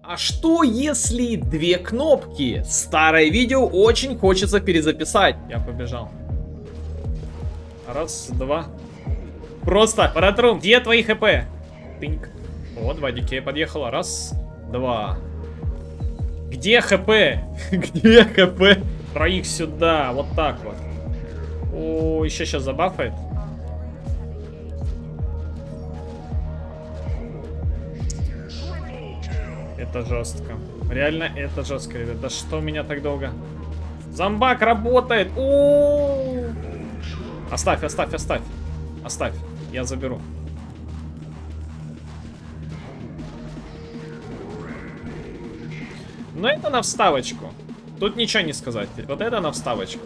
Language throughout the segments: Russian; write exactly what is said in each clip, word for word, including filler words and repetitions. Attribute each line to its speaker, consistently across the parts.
Speaker 1: А что если две кнопки? Старое видео очень хочется перезаписать. Я побежал. Раз, два. Просто, Паратрум, где твои хп? Тыньк. Вот, два дикея подъехало. Раз, два. Где хп? Где хп? Троих сюда, вот так вот. О, еще сейчас забафает. Это жестко. Реально, это жестко, ребят. Да что у меня так долго? Зомбак работает. О-о-о! Оставь, оставь, оставь. Оставь. Я заберу. Но это на вставочку. Тут ничего не сказать. Вот это на вставочку.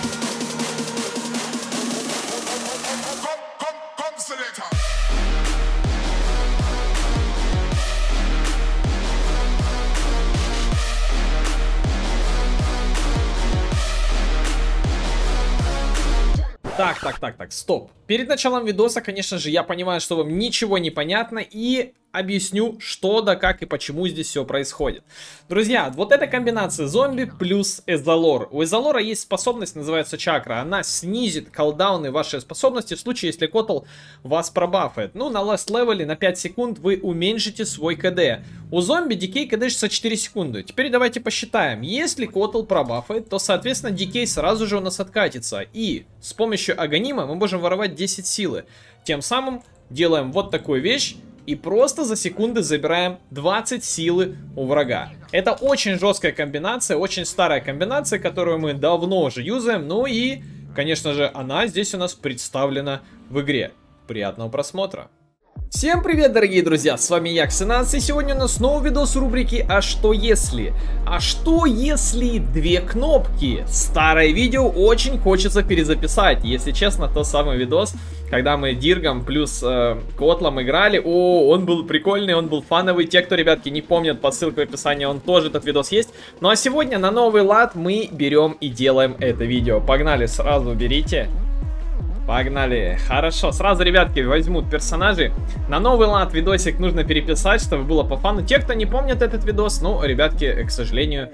Speaker 1: Так, так, так, так, стоп. Перед началом видоса, конечно же, я понимаю, что вам ничего не понятно, и объясню, что да как и почему здесь все происходит. Друзья, вот эта комбинация зомби плюс Эзолор. У Эзолора есть способность, называется чакра. Она снизит колдауны вашей способности в случае, если Котл вас пробафает. Ну, на ласт левеле на пять секунд вы уменьшите свой КД. У зомби дикей КД шестьдесят четыре секунды. Теперь давайте посчитаем. Если Котл пробафает, то, соответственно, дикей сразу же у нас откатится. И с помощью Аганима мы можем воровать десять силы. Тем самым делаем вот такую вещь. И просто за секунды забираем двадцать силы у врага. Это очень жесткая комбинация, очень старая комбинация, которую мы давно уже юзаем. Ну и, конечно же, она здесь у нас представлена в игре. Приятного просмотра. Всем привет, дорогие друзья, с вами я, Ксенанс, и сегодня у нас снова видос рубрики «А что если?». А что если две кнопки? Старое видео очень хочется перезаписать. Если честно, тот самый видос, когда мы Диргом плюс э, Котлом играли, о, он был прикольный, он был фановый. Те, кто, ребятки, не помнят, по ссылке в описании, он тоже, этот видос есть. Ну а сегодня на новый лад мы берем и делаем это видео. Погнали, сразу берите. Погнали. Хорошо. Сразу, ребятки, возьмут персонажей. На новый лад видосик нужно переписать, чтобы было по фану. Те, кто не помнит этот видос, ну, ребятки, к сожалению,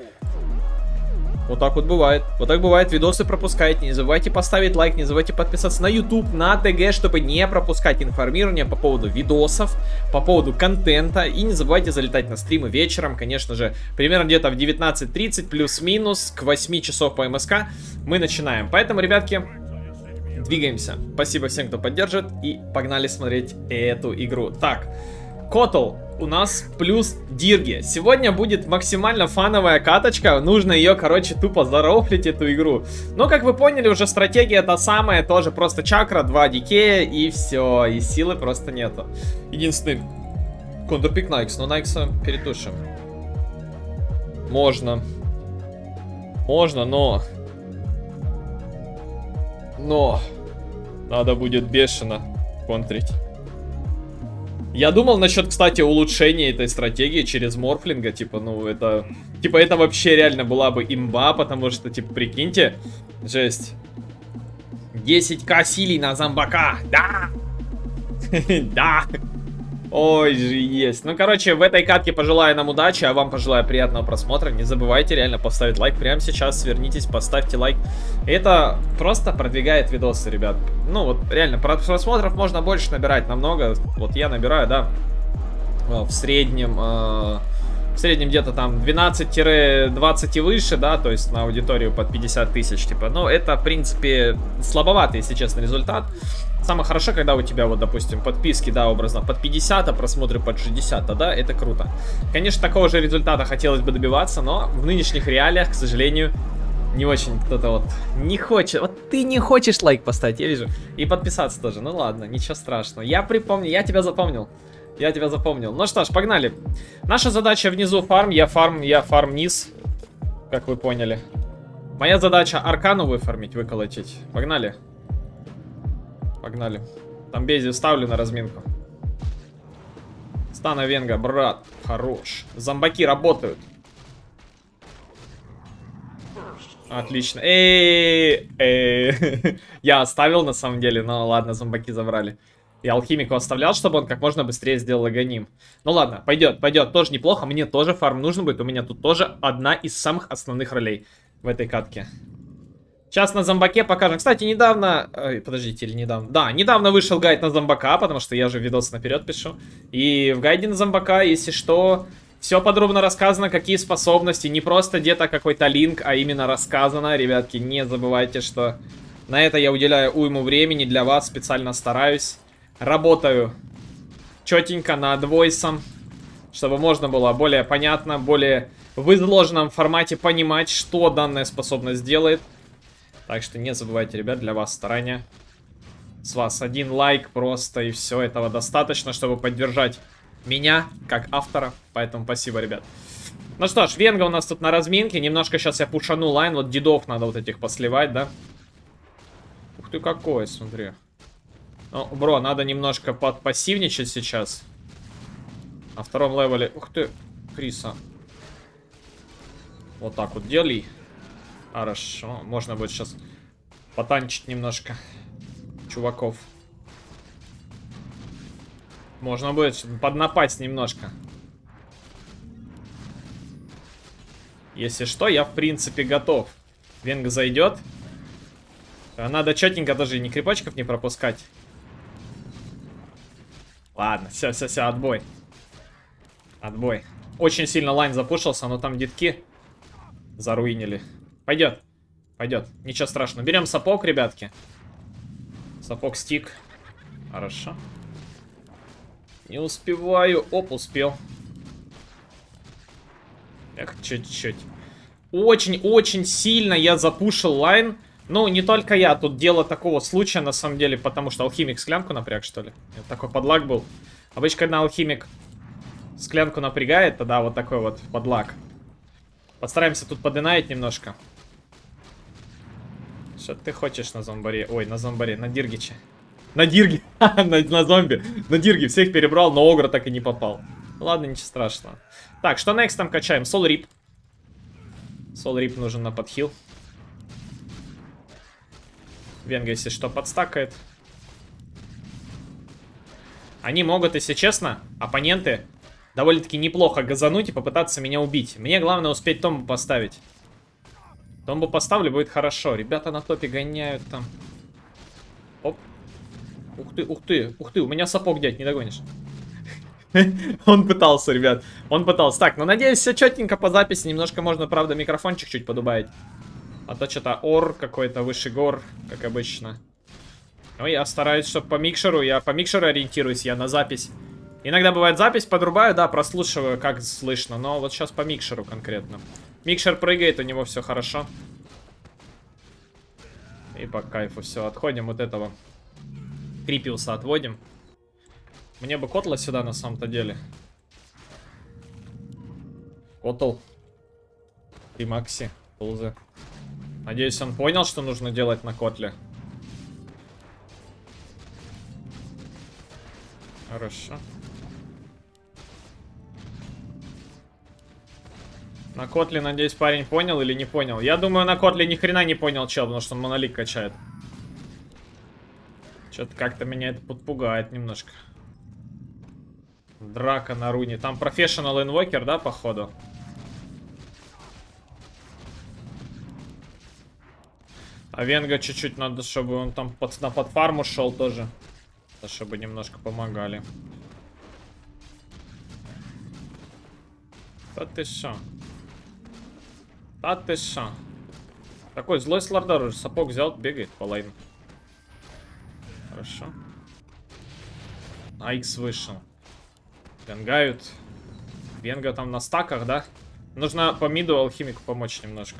Speaker 1: вот так вот бывает. Вот так бывает. Видосы пропускаете. Не забывайте поставить лайк, не забывайте подписаться на YouTube, на ТГ, чтобы не пропускать информирование по поводу видосов, по поводу контента. И не забывайте залетать на стримы вечером, конечно же, примерно где-то в девятнадцать тридцать, плюс-минус, к восьми часов по МСК мы начинаем. Поэтому, ребятки, двигаемся. Спасибо всем, кто поддержит. И погнали смотреть эту игру. Так, Котл у нас плюс Дирги. Сегодня будет максимально фановая каточка. Нужно ее, короче, тупо зарофлить, эту игру. Но, как вы поняли, уже стратегия та самая. Тоже просто чакра, два дикея и все. И силы просто нету. Единственный контрпик Найкс. Но Найкса перетушим. Можно. Можно, но... Но... Надо будет бешено контрить. Я думал насчет, кстати, улучшения этой стратегии через морфлинга. Типа, ну, это... Типа, это вообще реально была бы имба, потому что, типа, прикиньте. Жесть. десять ка силий на зомбака. Да! Да! Ой же есть. Ну, короче, в этой катке пожелаю нам удачи, а вам пожелаю приятного просмотра. Не забывайте реально поставить лайк прямо сейчас. Свернитесь, поставьте лайк. Это просто продвигает видосы, ребят. Ну, вот реально, просмотров можно больше набирать намного. Вот я набираю, да, в среднем... Э В среднем где-то там двенадцать-двадцать и выше, да, то есть на аудиторию под пятьдесят тысяч, типа. Но это, в принципе, слабоватый, если честно, результат. Самое хорошо, когда у тебя, вот, допустим, подписки, да, образно, под пятьдесят, а просмотры под шестьдесят, да, это круто. Конечно, такого же результата хотелось бы добиваться, но в нынешних реалиях, к сожалению, не очень кто-то вот не хочет. Вот ты не хочешь лайк поставить, я вижу. И подписаться тоже, ну ладно, ничего страшного. Я припомню, я тебя запомнил. Я тебя запомнил. Ну что ж, погнали. Наша задача внизу фарм. Я фарм, я фарм низ. Как вы поняли. Моя задача аркану выфармить, выколотить. Погнали. Погнали. Там бези ставлю на разминку. Стана Венга, брат. Хорош. Зомбаки работают. Отлично. Эй, эй. Я оставил на самом деле, но ладно, зомбаки забрали. И алхимику оставлял, чтобы он как можно быстрее сделал агоним. Ну ладно, пойдет, пойдет. Тоже неплохо. Мне тоже фарм нужен будет. У меня тут тоже одна из самых основных ролей в этой катке. Сейчас на зомбаке покажем. Кстати, недавно... Ой, подождите, или недавно? Да, недавно вышел гайд на зомбака, потому что я же видос наперед пишу. И в гайде на зомбака, если что, все подробно рассказано, какие способности. Не просто где-то какой-то линк, а именно рассказано. Ребятки, не забывайте, что на это я уделяю уйму времени. Для вас специально стараюсь. Работаю четенько над войсом, чтобы можно было более понятно, более в изложенном формате понимать, что данная способность делает. Так что не забывайте, ребят, для вас старания. С вас один лайк просто, и все, этого достаточно, чтобы поддержать меня, как автора. Поэтому спасибо, ребят. Ну что ж, Венга у нас тут на разминке. Немножко сейчас я пушану лайн. Вот дедов надо вот этих посливать, да? Ух ты, какой, смотри. Ну, бро, надо немножко подпассивничать сейчас. На втором левеле... Ух ты, Криса. Вот так вот делай. Хорошо. Можно будет сейчас потанчить немножко чуваков. Можно будет поднапасть немножко. Если что, я в принципе готов. Венга зайдет. Надо четенько даже ни крипочков не пропускать. Ладно, все, все, все, отбой. Отбой. Очень сильно лайн запушился, но там детки заруинили. Пойдет. Пойдет. Ничего страшного. Берем сапог, ребятки. Сапог стик. Хорошо. Не успеваю. Оп, успел. Эх, чуть-чуть. Очень-очень сильно я запушил лайн. Ну, не только я. Тут дело такого случая, на самом деле, потому что алхимик склянку напряг, что ли? Это такой подлаг был. Обычно, когда алхимик склянку напрягает, тогда вот такой вот подлаг. Постараемся тут подинать немножко. Что ты хочешь на зомбаре? Ой, на зомбаре, на диргиче. На дирге, на, на зомби. На дирге всех перебрал, но огра так и не попал. Ладно, ничего страшного. Так, что next там качаем? Сол рип. Сол рип нужен на подхил. Венга, если что, подстакает. Они могут, если честно, оппоненты, довольно-таки неплохо газануть и попытаться меня убить. Мне главное успеть томбу поставить. Томбу поставлю, будет хорошо. Ребята на топе гоняют там. Оп. Ух ты, ух ты, ух ты, у меня сапог, дядь, не догонишь. Он пытался, ребят. Он пытался. Так, ну надеюсь, все четенько по записи. Немножко можно, правда, микрофончик чуть подубавить. А то что-то ор какой-то, выше гор, как обычно. Ну, я стараюсь, чтобы по микшеру, я по микшеру ориентируюсь, я на запись. Иногда бывает запись, подрубаю, да, прослушиваю, как слышно. Но вот сейчас по микшеру конкретно. Микшер прыгает, у него все хорошо. И по кайфу все, отходим вот этого. Крипиуса отводим. Мне бы котла сюда на самом-то деле. Котл. И Макси. Пулзы. Надеюсь, он понял, что нужно делать на котле. Хорошо. На котле, надеюсь, парень понял или не понял. Я думаю, на котле ни хрена не понял, чел, потому что он монолит качает. Что-то как-то меня это подпугает немножко. Драка на руне. Там профессионал инвокер, да, походу? А Венга чуть-чуть надо, чтобы он там под, на подфарму шел тоже. Чтобы немножко помогали. Да ты шо? Да ты шо? Такой злой слардар уже сапог взял, бегает по лайну. Хорошо. Айкс вышел. Венгают. Венга там на стаках, да? Нужно по миду алхимику помочь немножко.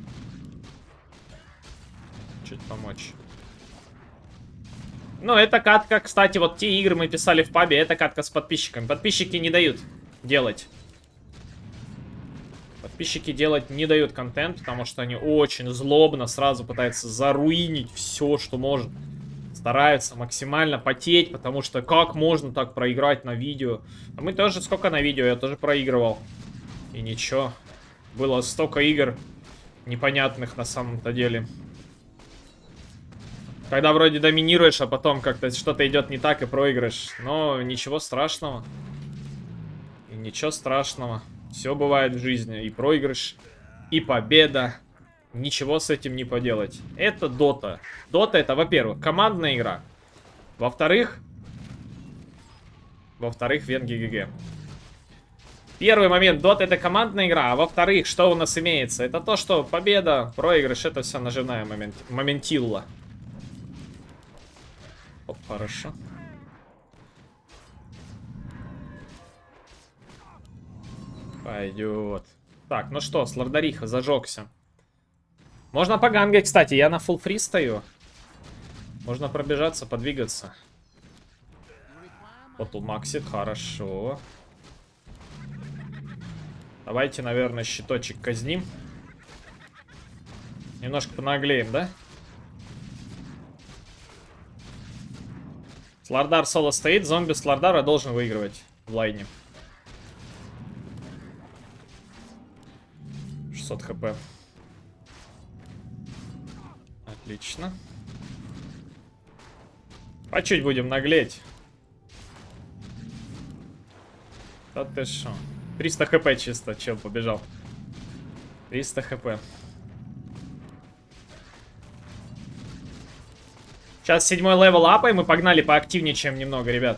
Speaker 1: Чуть помочь. Ну, эта катка, кстати, вот те игры мы писали в пабе, это катка с подписчиками. Подписчики не дают делать. Подписчики делать не дают контент, потому что они очень злобно сразу пытаются заруинить все, что может. Стараются максимально потеть, потому что как можно так проиграть на видео? А мы тоже, сколько на видео, я тоже проигрывал. И ничего. Было столько игр непонятных на самом-то деле. Когда вроде доминируешь, а потом как-то что-то идет не так и проигрыш. Но ничего страшного. И ничего страшного. Все бывает в жизни. И проигрыш, и победа. Ничего с этим не поделать. Это Дота. Дота это, во-первых, командная игра. Во-вторых... Во-вторых, Венги ГГ. Первый момент, Дота это командная игра. А во-вторых, что у нас имеется? Это то, что победа, проигрыш, это все наживная момент... моментилла. Оп, хорошо. Пойдет. Так, ну что, Слардариха зажегся. Можно погангать, кстати, я на фулл фри стою. Можно пробежаться, подвигаться. Вот у Максит, хорошо. Давайте, наверное, щиточек казним. Немножко понаглеем, да? Слардар соло стоит, зомби Слардара должен выигрывать в лайне. шестьсот хп. Отлично. По чуть будем наглеть. Да ты шо? триста хп чисто, чел побежал. триста хп. Сейчас седьмой левел апаем и погнали поактивничаем немного, ребят.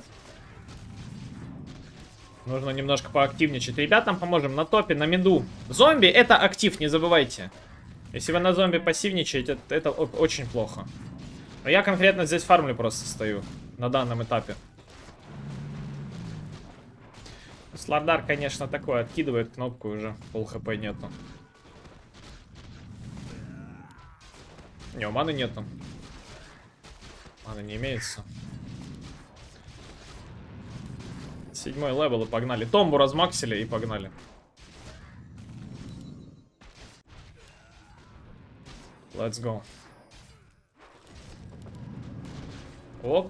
Speaker 1: Нужно немножко поактивничать. Ребятам поможем на топе, на миду. Зомби это актив, не забывайте. Если вы на зомби пассивничаете, это, это очень плохо. Но я конкретно здесь фармлю просто стою. На данном этапе. Слардар, конечно, такой. Откидывает кнопку уже. Пол хп нету. Не, у маны нету. Маны не имеется. Седьмой левел и погнали. Томбу размаксили и погнали. Let's go. Оп.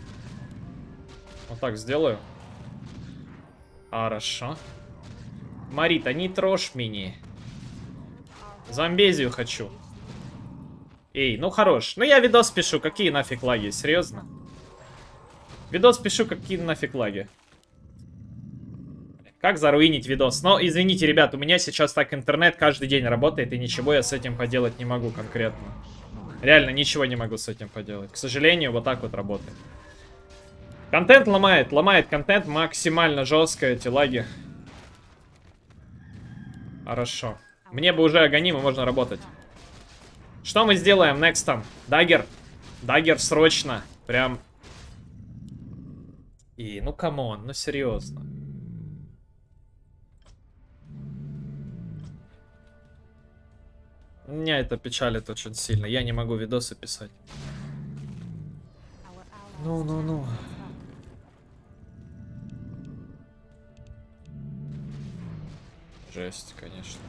Speaker 1: Вот так сделаю. Хорошо. Марита, не трожь меня. Зомбезию хочу. Эй, ну хорош. Ну я видос пишу, какие нафиг лаги, серьезно? Видос пишу, какие нафиг лаги. Как заруинить видос? Но, извините, ребят, у меня сейчас так интернет каждый день работает, и ничего я с этим поделать не могу конкретно. Реально, ничего не могу с этим поделать. К сожалению, вот так вот работает. Контент ломает, ломает контент максимально жестко, эти лаги. Хорошо. Мне бы уже агонимо, можно работать. Что мы сделаем next? Даггер. Даггер срочно. Прям. И, ну камон, ну серьезно. Меня это печалит очень сильно. Я не могу видосы писать. Ну-ну-ну. Жесть, конечно.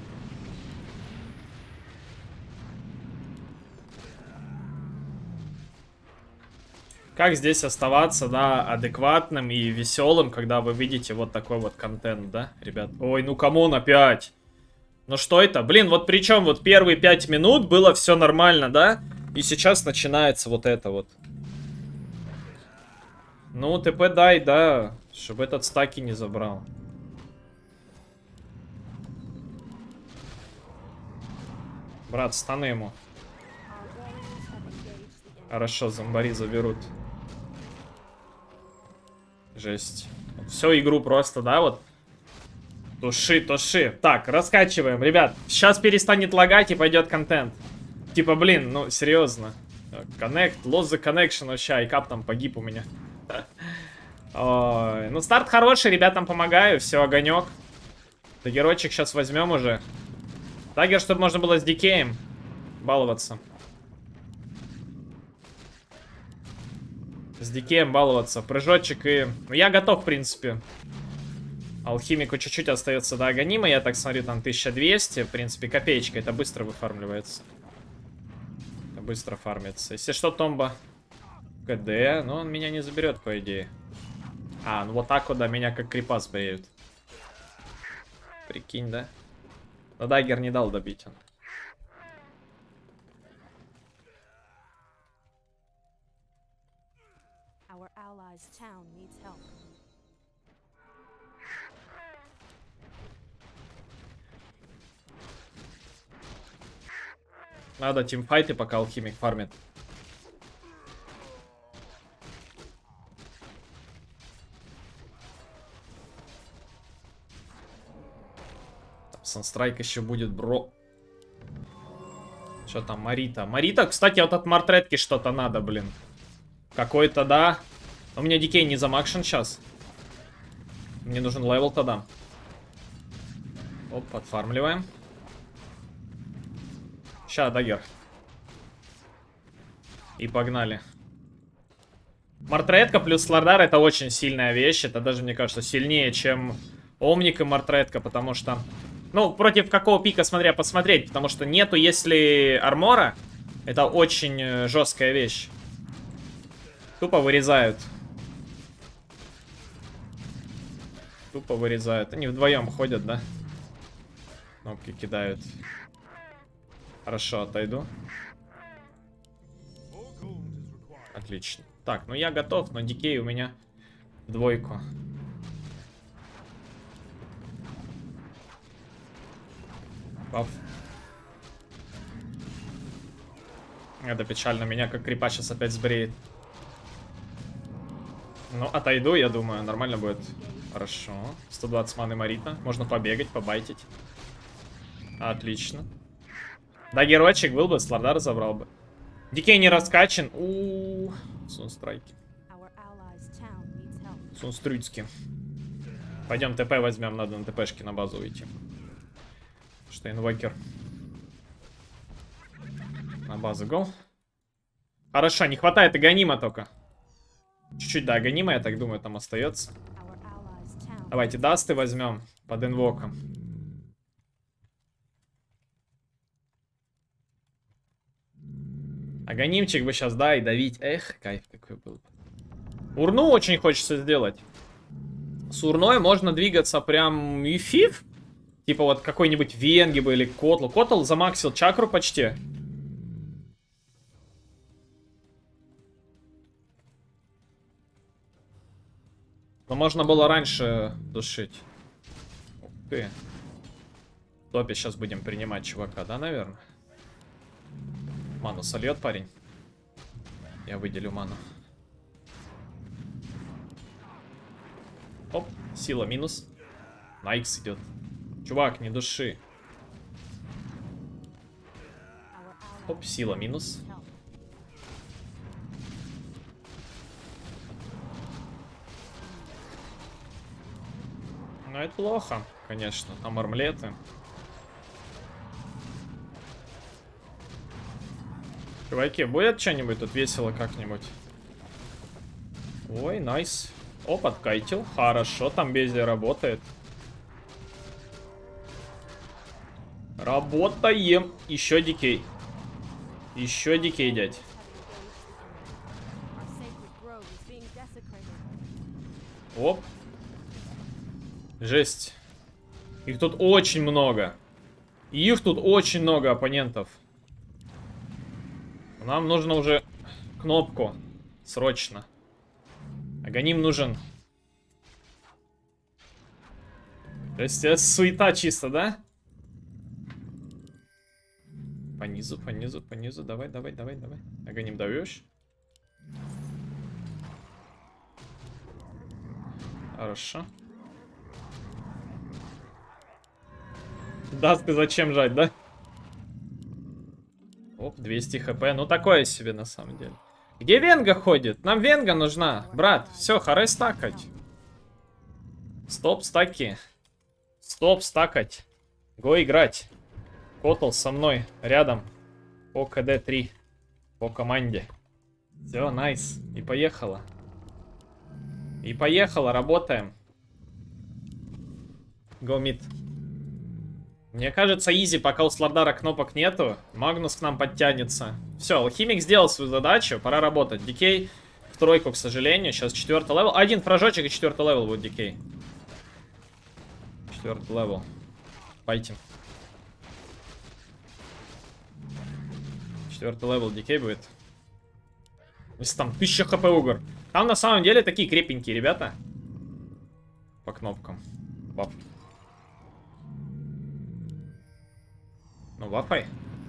Speaker 1: Как здесь оставаться, да, адекватным и веселым, когда вы видите вот такой вот контент, да, ребят? Ой, ну камон, опять. Ну что это? Блин, вот причем вот первые пять минут было все нормально, да? И сейчас начинается вот это вот. Ну, ТП дай, да, чтобы этот стаки не забрал. Брат, станы ему. Хорошо, зомбари заберут. Жесть. Всю игру просто, да, вот. Туши, туши. Так, раскачиваем, ребят. Сейчас перестанет лагать и пойдет контент. Типа, блин, ну, серьезно. Connect, lost the connection вообще. Айкап там погиб у меня. Ой, ну, старт хороший, ребятам помогаю. Все, огонек. Даггерочек сейчас возьмем уже. Даггер, чтобы можно было с дикеем баловаться. С дикеем баловаться. Прыжочек и... Ну, я готов, в принципе. Алхимику чуть-чуть остается до агонима. Я так смотрю, там тысяча двести. В принципе, копеечка. Это быстро выфармливается. Это быстро фармится. Если что, Томба КД. Но он меня не заберет, по идее. А, ну вот так вот, да, меня как крипас бреют. Прикинь, да? Но Даггер не дал добить он. Надо тимфайты, пока алхимик фармит. Санстрайк еще будет, бро. Что там, Марита? Марита, кстати, вот от Мартретки что-то надо, блин. Какой-то, да. У меня дикей не замакшен сейчас. Мне нужен левел тогда. Оп, подфармливаем. Ща, дагер. И погнали. Мартретка плюс Слардар — это очень сильная вещь. Это даже, мне кажется, сильнее, чем Омник и Мартретка, потому что... Ну, против какого пика, смотря посмотреть, потому что нету, если армора, это очень жесткая вещь. Тупо вырезают. Тупо вырезают. Они вдвоем ходят, да? Кнопки кидают. Хорошо, отойду. Отлично. Так, ну я готов, но дикей у меня в двойку. Паф. Это печально, меня как крипа сейчас опять сбреет. Ну, отойду, я думаю, нормально будет. Хорошо. сто двадцать маны Марита. Можно побегать, побайтить. Отлично. Да, геройчик был бы, Слардар забрал бы. Дикей не раскачан. У-у-у. Сунстрайки. Сунстрюцки. Пойдем ТП возьмем, надо на ТПшки на базу уйти. Что инвокер. На базу гол. Хорошо, не хватает аганима только. Чуть-чуть, да, аганима, я так думаю, там остается. Давайте дасты возьмем под инвоком. Аганимчик бы сейчас, да, и давить. Эх, кайф какой был. Урну очень хочется сделать. С урной можно двигаться прям и фиф. Типа вот какой-нибудь Венги бы или Котл. Котл замаксил чакру почти. Но можно было раньше душить. Ух ты. В топе сейчас будем принимать чувака, да, наверное? Ману сольет парень. Я выделю ману. Оп, сила минус. Найкс идет. Чувак, не души. Оп, сила минус. Ну, это плохо, конечно. Там армлеты. Чуваки, будет что-нибудь тут весело как-нибудь? Ой, найс. Оп, откайтил. Хорошо, там безе работает. Работаем. Еще дикей. Еще дикей, дядь. Оп. Жесть. Их тут очень много. Их тут очень много оппонентов. Нам нужно уже кнопку. Срочно. Аганим нужен. То есть это суета чисто, да? По низу, по низу, по низу. Давай, давай, давай, давай. Аганим даешь? Хорошо. Даст, ты зачем жать, да? Оп, двести хп. Ну, такое себе, на самом деле. Где Венга ходит? Нам Венга нужна. Брат, все, харе стакать. Стоп, стаки. Стоп, стакать. Го играть. Котл со мной рядом. По КД три. По команде. Все, найс. И поехала. И поехала, работаем. Go mid. Мне кажется, изи, пока у Слардара кнопок нету. Магнус к нам подтянется. Все, алхимик сделал свою задачу. Пора работать. Дикей в тройку, к сожалению. Сейчас четвертый левел. Один фражочек и четвертый левел будет дикей. Четвертый левел. Файтим. Четвертый левел дикей будет. Если там тысяча хп угор. Там на самом деле такие крепенькие ребята. По кнопкам. Баф. Ну, бафай.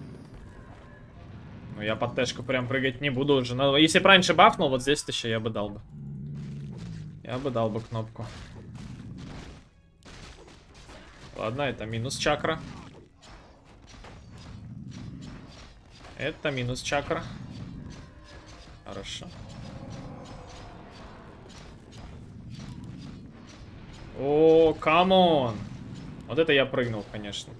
Speaker 1: Ну, я под тэшку прям прыгать не буду уже. Но если бы раньше бафнул, вот здесь еще я бы дал бы. Я бы дал бы кнопку. Ладно, это минус чакра. Это минус чакра. Хорошо. О, камон. Вот это я прыгнул, конечно.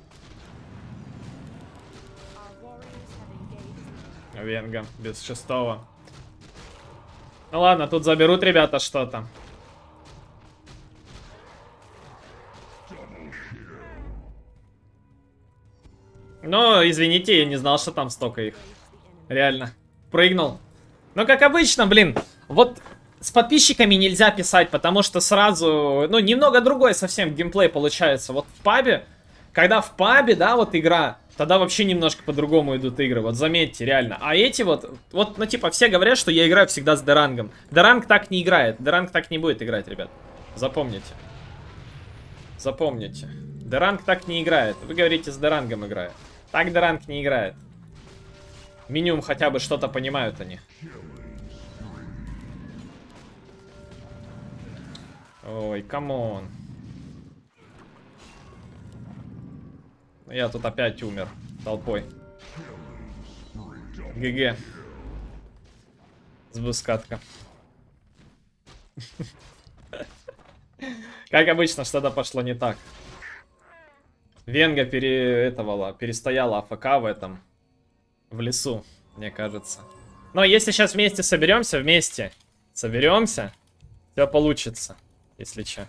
Speaker 1: Венга без шестого. Ну ладно, тут заберут ребята что-то. Ну, извините, я не знал, что там столько их. Реально. Прыгнул. Ну, как обычно, блин. Вот с подписчиками нельзя писать, потому что сразу... Ну, немного другой совсем геймплей получается. Вот в пабе, когда в пабе, да, вот игра, тогда вообще немножко по-другому идут игры. Вот заметьте, реально. А эти вот... Вот, ну, типа, все говорят, что я играю всегда с Дерангом. Деранг так не играет. Деранг так не будет играть, ребят. Запомните. Запомните. Деранг так не играет. Вы говорите, с Дерангом играю. Так Деранг не играет. Минимум хотя бы что-то понимают они. Ой, камон. Я тут опять умер толпой. ГГ. Сбускатка. Как обычно, что-то пошло не так. Венга пере... этого, перестояла АФК в этом. В лесу, мне кажется. Но если сейчас вместе соберемся, вместе соберемся, все получится, если че.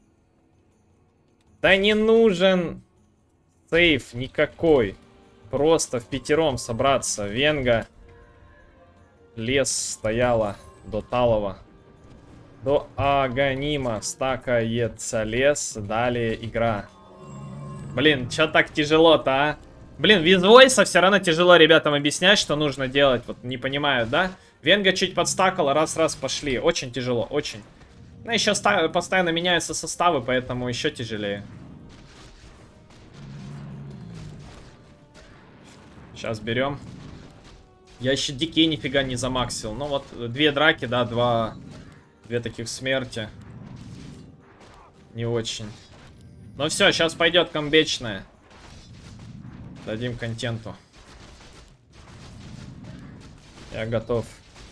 Speaker 1: Да не нужен сейф никакой. Просто в пятером собраться. Венга. Лес стояла до Талова. До Аганима стакается лес. Далее игра. Блин, чё так тяжело-то, а? Блин, визвойса все равно тяжело ребятам объяснять, что нужно делать. Вот не понимают, да? Венга чуть подстакала, раз-раз пошли. Очень тяжело, очень. Ну, еще постоянно меняются составы, поэтому еще тяжелее. Сейчас берем. Я еще дикей нифига не замаксил. Ну вот, две драки, да, два... Две таких смерти. Не очень. Ну все, сейчас пойдет камбечная. Дадим контенту. Я готов.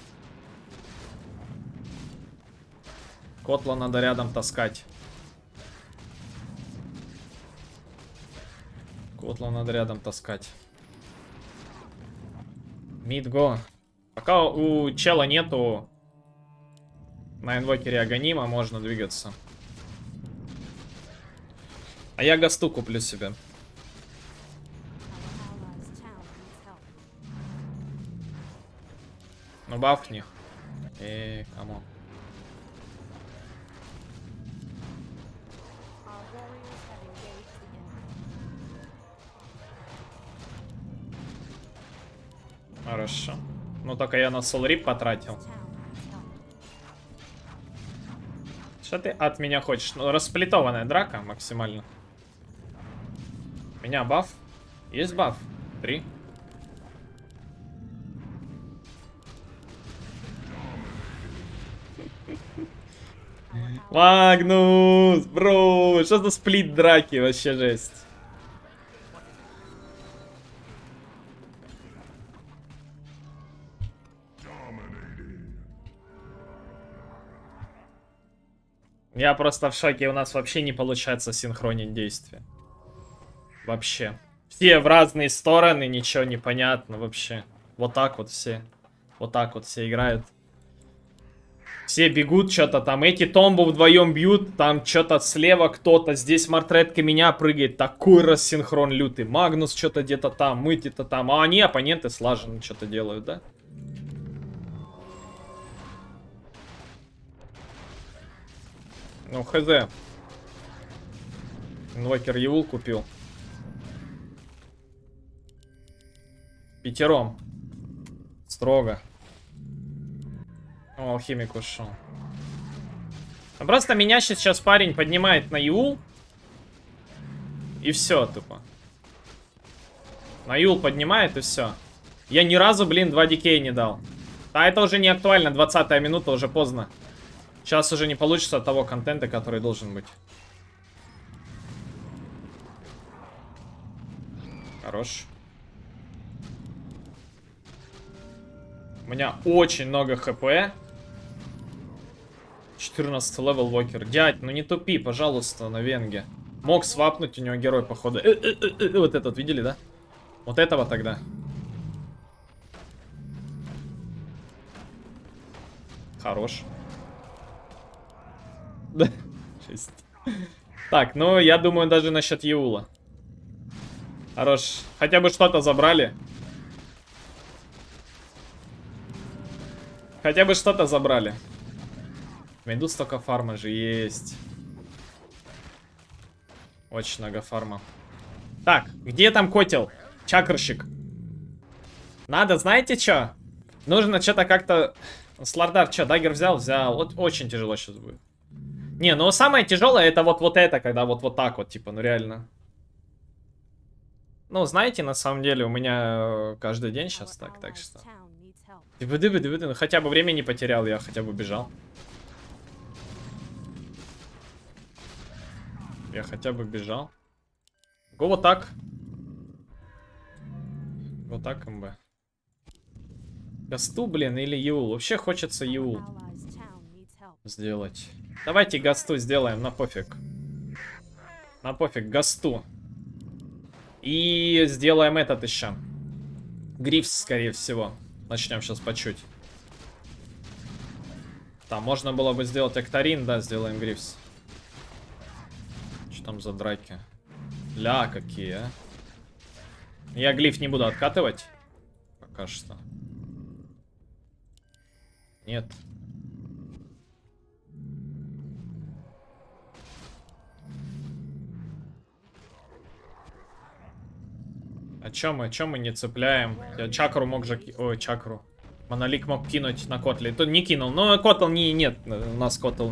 Speaker 1: Котла надо рядом таскать. Котла надо рядом таскать. Мидго. Пока у чела нету на инвокере Аганима, можно двигаться. А я гасту куплю себе. Ну бафни. Эээ, камон. Хорошо. Ну только я на солрип потратил. Что ты от меня хочешь? Ну, расплетованная драка максимально. У меня баф. Есть баф. Три. Магнус, бро, что за сплит драки? Вообще жесть. Я просто в шоке, у нас вообще не получается синхронить действия. Вообще. Все в разные стороны, ничего не понятно вообще. Вот так вот все. Вот так вот все играют. Все бегут что-то там. Эти Томбу вдвоем бьют. Там что-то слева кто-то. Здесь Мартретка меня прыгает. Такой рассинхрон лютый. Магнус что-то где-то там. Мы где-то там. А они, оппоненты, слаженно что-то делают, да? Ну, хз. Инвокер Евул купил. Пятером. Строго. О, алхимик ушел. А просто меня сейчас парень поднимает на Юл. И все, тупо. На Юл поднимает, и все. Я ни разу, блин, два дикея не дал. А это уже не актуально, двадцатая минута, уже поздно. Сейчас уже не получится от того контента, который должен быть. Хорош. У меня очень много хп. четырнадцатый левел Вокер. Дядь, ну не тупи, пожалуйста, на венге. Мог свапнуть, у него герой, походу. Э -э -э -э, вот этот, видели, да? Вот этого тогда. Хорош. Да. Шесть. Так, ну я думаю даже насчет Юла. Хорош. Хотя бы что-то забрали. Хотя бы что-то забрали. Найду столько фарма же есть. Очень много фарма. Так, где там котел? Чакрщик. Надо, знаете что? Нужно что-то как-то... Слардар, что, дагер взял? Взял. Вот очень тяжело сейчас будет. Не, ну самое тяжелое это вот, вот это, когда вот, вот так вот, типа, ну реально. Ну, знаете, на самом деле у меня каждый день сейчас так, так что... Ну, хотя бы времени не потерял, я хотя бы бежал. Я хотя бы бежал. Го вот так. Вот так, МБ. Гасту, блин, или Юл. Вообще хочется Юл сделать. Давайте Гасту сделаем, на пофиг. На пофиг, Гасту. И сделаем этот еще. Грифс, скорее всего. Начнем сейчас по чуть. Там можно было бы сделать Эктарин, да, сделаем Грифс. Что там за драки? Ля, какие, а? Я глиф не буду откатывать. Пока что. Нет. А чё мы, чё мы не цепляем? Я чакру мог же... Ой, чакру. Монолик мог кинуть на котле. То не кинул. Но котл не... Нет, у нас котл...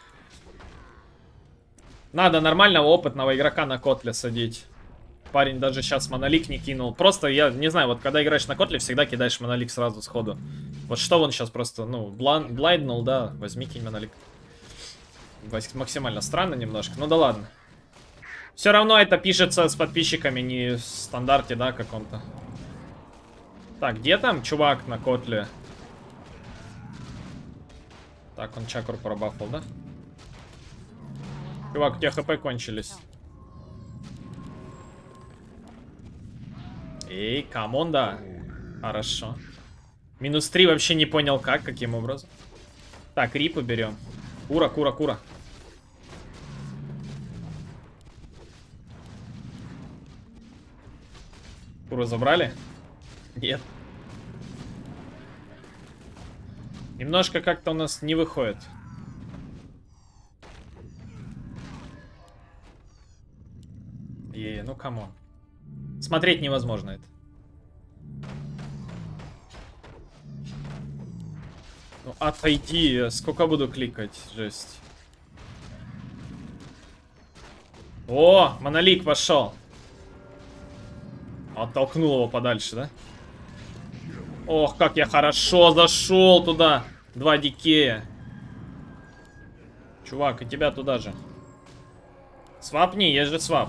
Speaker 1: Надо нормального опытного игрока на котле садить. Парень даже сейчас монолик не кинул. Просто, я не знаю, вот когда играешь на котле, всегда кидаешь монолик сразу сходу. Вот что он сейчас просто, ну, блан... блайднул, да, возьми кинь монолик. Максимально странно немножко, ну да ладно. Все равно это пишется с подписчиками, не в стандарте, да, каком-то. Так, где там чувак на котле? Так, он чакру пробафал, да? Чувак, у тебя хп кончились. Эй, камон, да. Хорошо. Минус три вообще не понял как, каким образом. Так, рипы берем. Кура, кура, кура. Куру забрали? Нет. Немножко как-то у нас не выходит. Е, ну камон. Смотреть невозможно это. Ну отойди, сколько буду кликать, жесть. О, монолик пошел. Оттолкнул его подальше, да? Ох, как я хорошо зашел туда. Два дикея. Чувак, и тебя туда же. Свапни, есть же свап.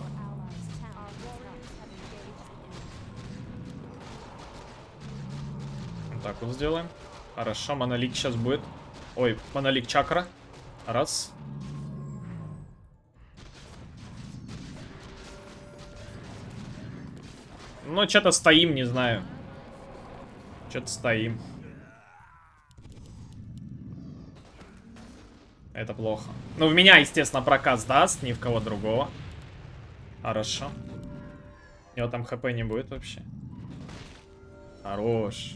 Speaker 1: Вот так вот сделаем. Хорошо, монолик сейчас будет. Ой, монолик чакра. Раз. Ну, что-то стоим, не знаю. Что-то стоим. Это плохо. Ну, в меня, естественно, проказ даст, ни в кого другого. Хорошо. У него там хп не будет вообще. Хорош.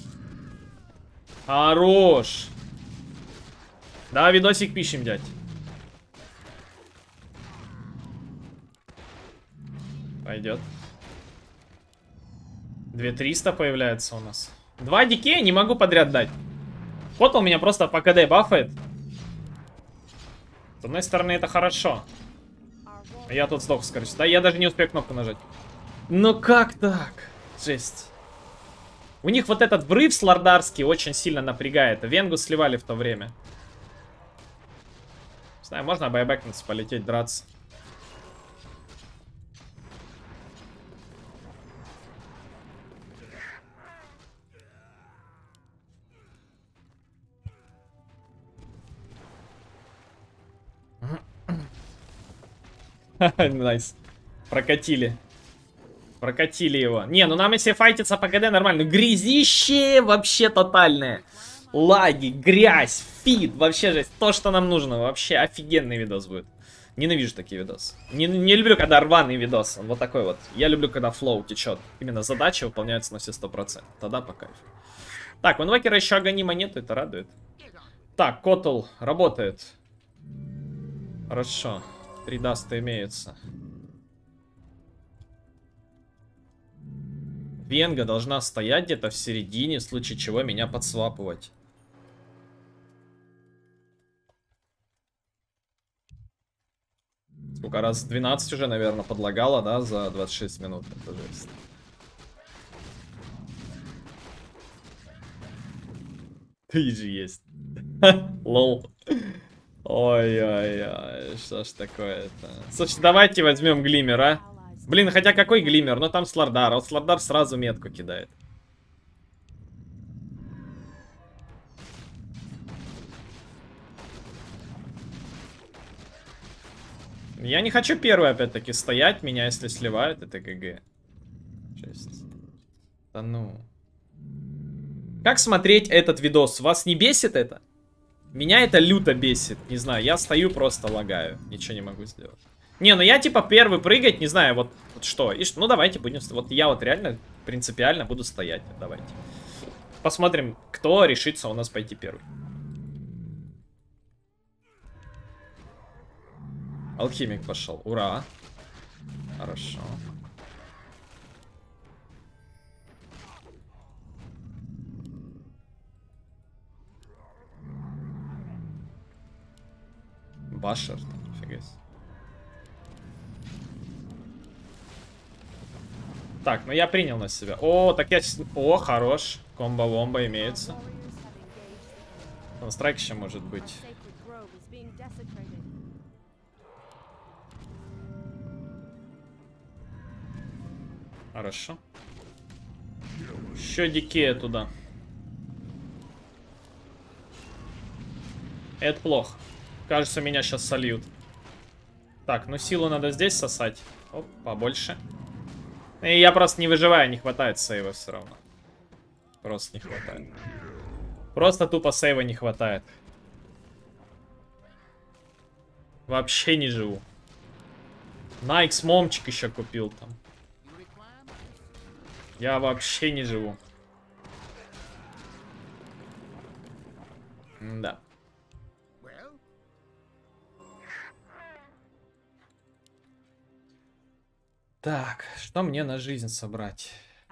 Speaker 1: Хорош. Да, видосик пишем, дядь. Пойдет. две триста появляется у нас. Два дикея не могу подряд дать. Котл меня просто по КД бафает. С одной стороны, это хорошо. Я тут сдох, скорее всего. Да, я даже не успею кнопку нажать. Ну как так? Жесть. У них вот этот врыв слардарский очень сильно напрягает. Венгу сливали в то время. Не знаю, можно байбэкнуться, полететь, драться. Найс. Прокатили. Прокатили его. Не, ну нам если файтиться по КД нормально. Грязище вообще тотальное. Лаги, грязь, фид. Вообще жесть. То, что нам нужно. Вообще офигенный видос будет. Ненавижу такие видосы. Не, не люблю, когда рваный видос. Вот такой вот. Я люблю, когда флоу течет. Именно задача выполняется на все сто процентов. Тогда по кайфу. Так, у инвокера еще аганима нету, это радует. Так, Котл работает. Хорошо. Три даста имеются. Венга должна стоять где-то в середине, в случае чего меня подсвапывать. Сколько раз? двенадцать уже, наверное, подлагала, да, за двадцать шесть минут. Это жесть. Ты же есть. Лол. Ой-ой-ой, что ж такое-то. Слушай, давайте возьмем глиммер, а? Блин, хотя какой глиммер? Ну там Слардар. Вот Слардар сразу метку кидает. Я не хочу первый опять-таки стоять. Меня если сливают, это ГГ. Жесть. Да ну. Как смотреть этот видос? Вас не бесит это? Меня это люто бесит. Не знаю, я стою просто лагаю. Ничего не могу сделать. Не, ну я типа первый прыгать, не знаю, вот, вот что. И, ну давайте будем... Вот я вот реально принципиально буду стоять. Давайте. Посмотрим, кто решится у нас пойти первый. Алхимик пошел. Ура. Хорошо. Башер. Офигеть. Так, ну я принял на себя. О, так я... О, хорош. Комбо-вомба имеется. Страйк еще может быть. Хорошо. Еще дикее туда. Это плохо. Кажется, меня сейчас сольют. Так, ну силу надо здесь сосать. Оп, побольше. И я просто не выживаю, не хватает сейва все равно. Просто не хватает. Просто тупо сейва не хватает. Вообще не живу. На икс момчик еще купил там. Я вообще не живу. Да. Так, что мне на жизнь собрать?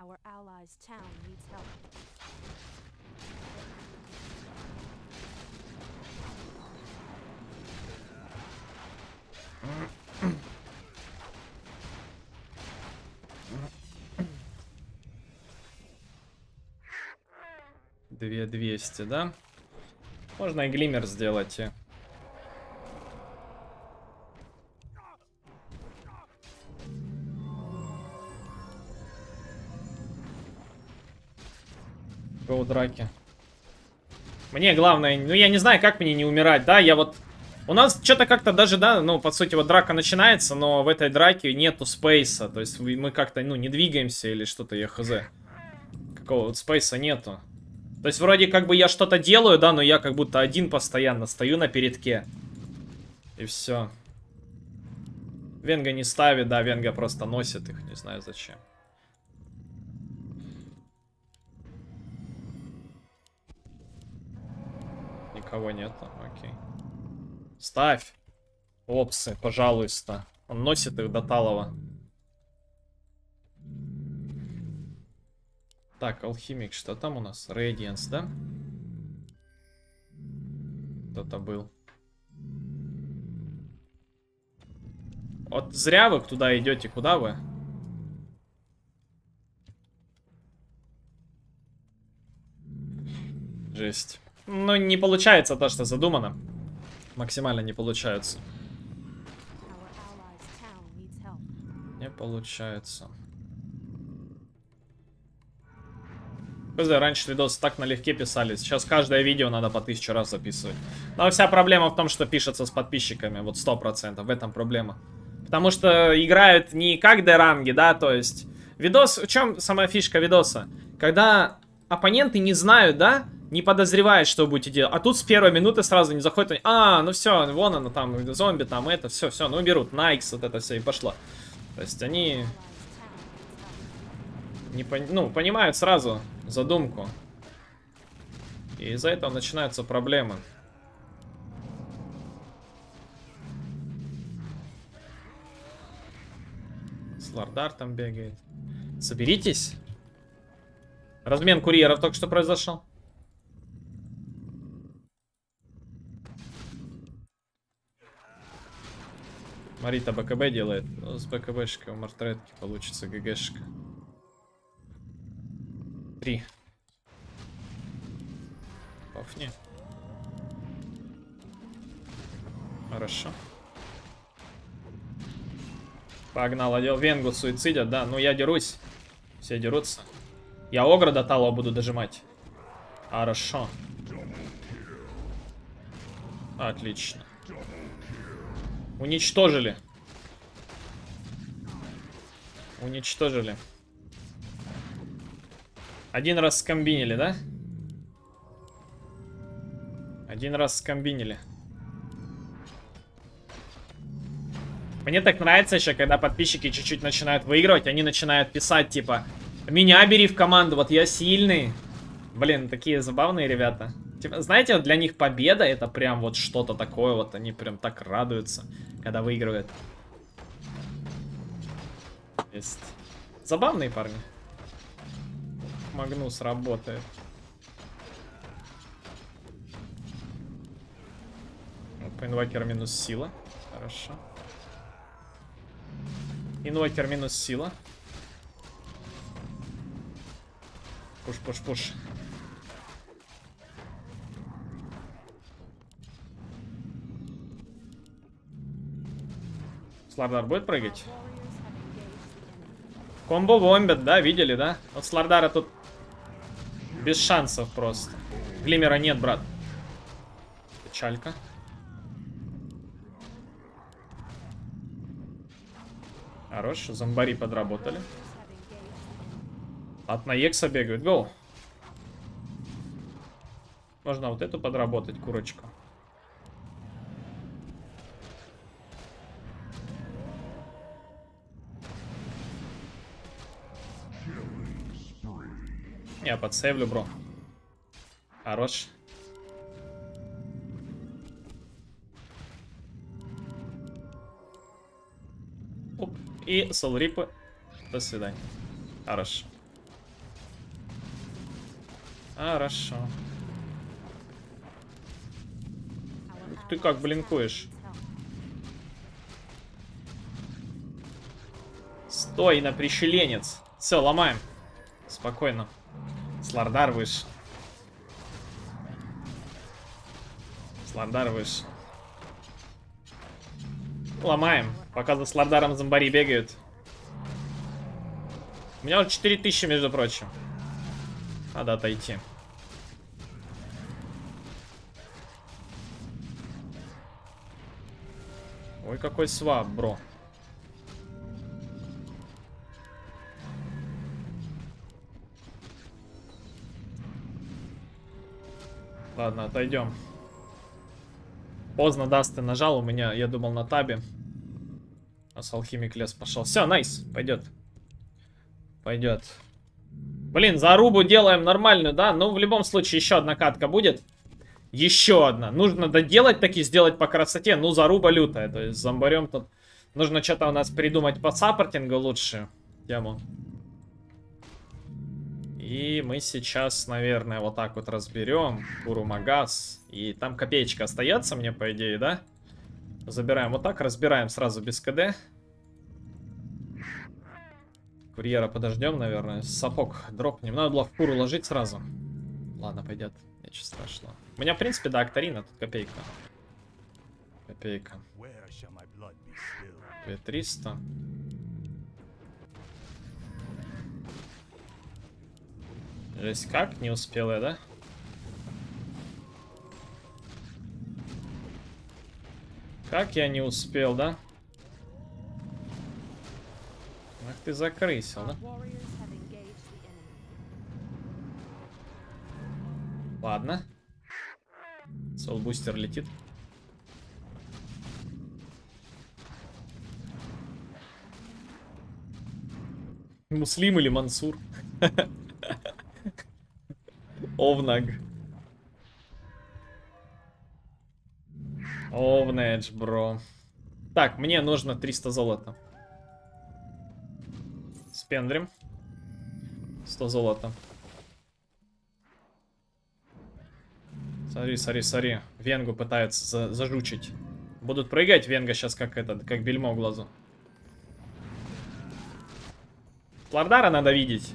Speaker 1: две двести, да? Можно и глиммер сделать. Гоу драки. Мне главное, ну я не знаю, как мне не умирать, да, я вот... У нас что-то как-то даже, да, ну, по сути, вот драка начинается, но в этой драке нету спейса, то есть мы как-то, ну, не двигаемся или что-то, я хз. Какого вот спейса нету. То есть вроде как бы я что-то делаю, да, но я как будто один постоянно стою на передке. И все. Венга не ставит, да, Венга просто носит их, не знаю зачем. Никого нету, окей. Ставь. Опсы, пожалуйста. Он носит их до талого. Так, алхимик, что там у нас? Radiance, да? Кто-то был. Вот зря вы туда идете. Куда вы? Жесть. Ну, не получается то, что задумано. Максимально не получается. Не получается. Раньше видосы так налегке писали. Сейчас каждое видео надо по тысячу раз записывать. Но вся проблема в том, что пишется с подписчиками. Вот сто процентов. В этом проблема. Потому что играют не как Д-ранги, да, то есть... Видос... В чем самая фишка видоса? Когда оппоненты не знают, да, не подозревают, что вы будете делать. А тут с первой минуты сразу не заходит. А, ну все, вон оно там, зомби, там это, все, все, ну берут. Найкс, вот это все, и пошло. То есть они... Не пон... Ну, понимают сразу задумку. И из-за этого начинаются проблемы. Слардар там бегает. Соберитесь. Размен курьеров только что произошел. Марита БКБ делает. Ну, с БКБшкой у Мартретки получится ГГшка. Три. Пафни. Хорошо. Погнал, отдел Венгу суицидят, да. Ну я дерусь. Все дерутся. Я Огра до Талова буду дожимать. Хорошо. Отлично. Уничтожили. Уничтожили. Один раз скомбинили, да? Один раз скомбинили. Мне так нравится еще, когда подписчики чуть-чуть начинают выигрывать, они начинают писать, типа, меня бери в команду, вот я сильный. Блин, такие забавные ребята. Типа, знаете, вот для них победа это прям вот что-то такое, вот они прям так радуются, когда выигрывают. Есть. Забавные парни. Магнус работает. Инвокер минус сила. Хорошо. Инвокер минус сила. Пуш, пуш, пуш. Слардар будет прыгать? Комбо бомбят, да? Видели, да? Вот Слардара тут без шансов просто. Глимера нет, брат. Печалька. Хорош, зомбари подработали. От Наекса бегают. Гоу. Можно вот эту подработать, курочку. Я подсейвлю, бро. Хорош. Оп. И солрипы. До свидания. Хорошо. Хорошо. Ух ты как блинкуешь. Стой на прищеленец. Все, ломаем. Спокойно. Слардар выше. Слардар выше. Ломаем. Пока за Слардаром зомбари бегают. У меня уже четыре тысячи, между прочим. Надо отойти. Ой, какой свап, бро. Ладно, отойдем. Поздно Дасты нажал, у меня, я думал, на табе. А с алхимик лес пошел. Все, найс, пойдет. Пойдет. Блин, зарубу делаем нормальную, да? Ну, в любом случае, еще одна катка будет. Еще одна. Нужно доделать таки, сделать по красоте. Ну, заруба лютая. То есть, зомбарем тут... Нужно что-то у нас придумать по саппортингу лучше. Тему. И мы сейчас, наверное, вот так вот разберем Курумагас. И там копеечка остается мне, по идее, да? Забираем вот так, разбираем сразу без КД. Курьера подождем, наверное. Сапог дропнем. Надо было в куру ложить сразу. Ладно, пойдет. Ничего страшного. У меня, в принципе, да, Акторина. Тут копейка. Копейка. две триста. Здесь как? Не успел я, да? Как я не успел, да? Ах ты закрысил, да? Ладно. Соулбустер летит. Муслим или Мансур? Овнаг. Овнедж, бро. Так, мне нужно триста золота. Спендрим. сто золота. Смотри, смотри, смотри. Венгу пытаются за зажучить. Будут прыгать Венга сейчас как этот, как бельмо в глазу. Лордара надо видеть.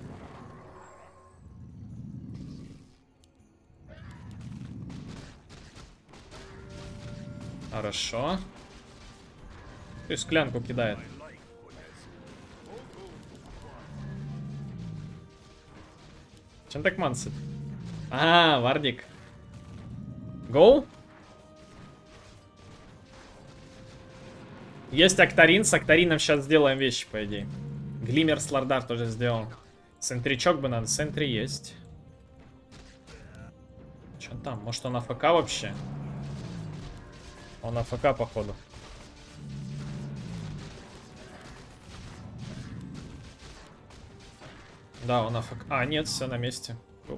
Speaker 1: Хорошо. Ты склянку кидает. Чем так мансит? А, Вардик. Гоу? Есть Акторин. С Акторином сейчас сделаем вещи, по идее. Глиммер с Лордар тоже сделал. Сентричок бы надо. Сентри есть. Что там? Может он АФК вообще? Он АФК, походу. Да, он АФК. А, нет, все на месте.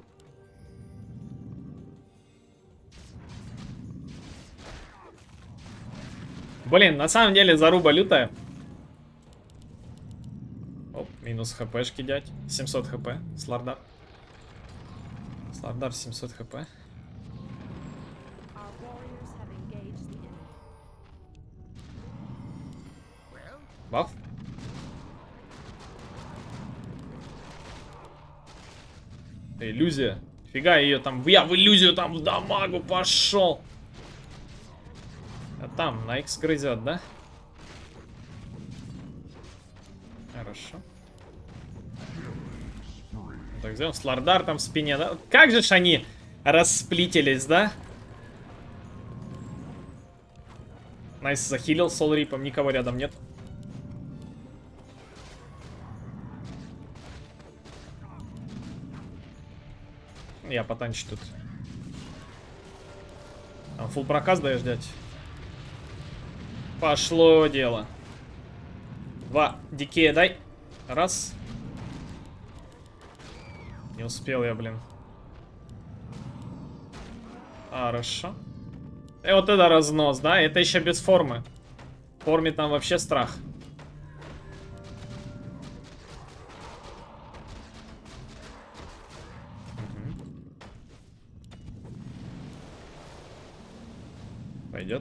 Speaker 1: Блин, на самом деле заруба лютая. Оп, минус хпшки, дядь. семьсот хп. Слардар. Слардар семьсот хп. Баф. Иллюзия. Фига ее там. Я в иллюзию там в дамагу пошел. А там на X грызет, да? Хорошо. Так, сделаем Слардар там в спине, да? Как же ж они расплитились, да? Найс захилил Сол Рипом, никого рядом нет. Я потанчу тут. Там фулл проказ даешь, дядь? Пошло дело. Два. Дикея дай. Раз. Не успел я, блин. Хорошо. И вот это разнос, да? Это еще без формы. В форме там вообще страх. Пойдет.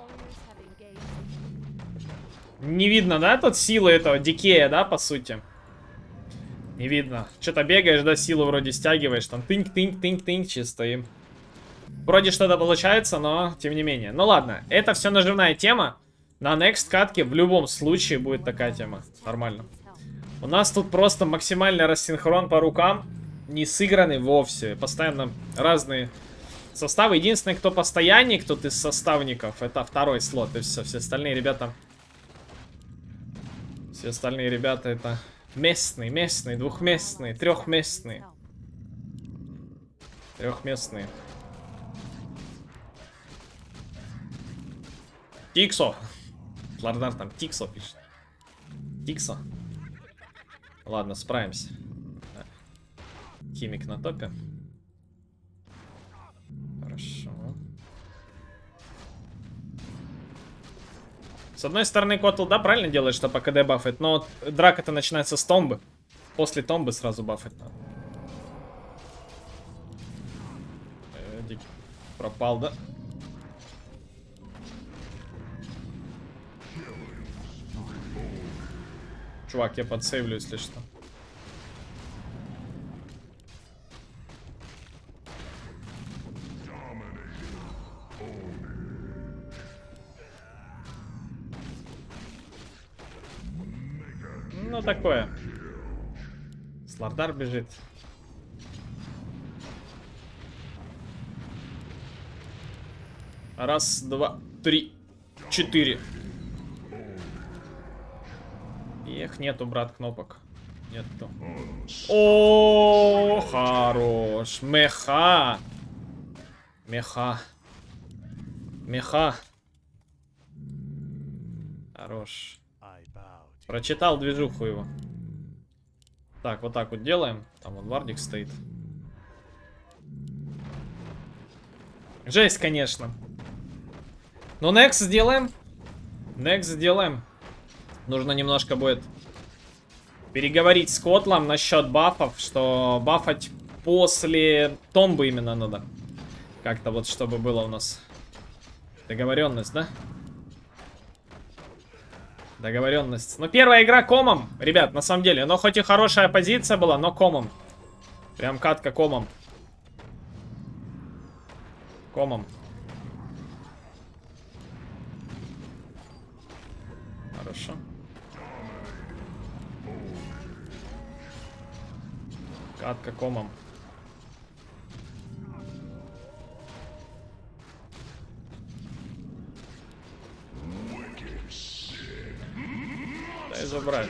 Speaker 1: Не видно, да, тут силы этого дикея, да, по сути? Не видно. Что-то бегаешь, да, силу вроде стягиваешь, там тынк-тынк-тынк-тынк чисто им. Вроде что-то получается, но тем не менее. Ну ладно, это все наживная тема. На next катке в любом случае будет такая тема. Нормально. У нас тут просто максимальный рассинхрон по рукам. Не сыграны вовсе. Постоянно разные составы. Единственный, кто постоянник тут из составников, это второй слот. И все, все остальные ребята... Все остальные ребята это местные, местные, двухместные, трехместные. Трехместные. Тиксо. Лордар там Тиксо пишет. Тиксо. Ладно, справимся. Химик на топе. Хорошо. С одной стороны, Котл, да, правильно делает, что по КД бафает, но драка-то начинается с томбы. После томбы сразу бафать надо. Пропал, да? Чувак, я подсейвлю, если что. Ну, такое. Слардар бежит. Раз, два, три, четыре. Эх, нету, брат, кнопок. Нету. О, хорош. Меха. Меха. Меха. Хорош. Прочитал движуху его. Так, вот так вот делаем. Там вон вардик стоит. Жесть, конечно. Ну, next сделаем. Next сделаем. Нужно немножко будет переговорить с Котлом насчет бафов, что бафать после томбы именно надо. Как-то вот, чтобы было у нас договоренность, да? Договоренность. Ну, первая игра комом, ребят, на самом деле. Но хоть и хорошая позиция была, но комом. Прям катка комом. Комом. Хорошо. Катка комом. Дай забрать.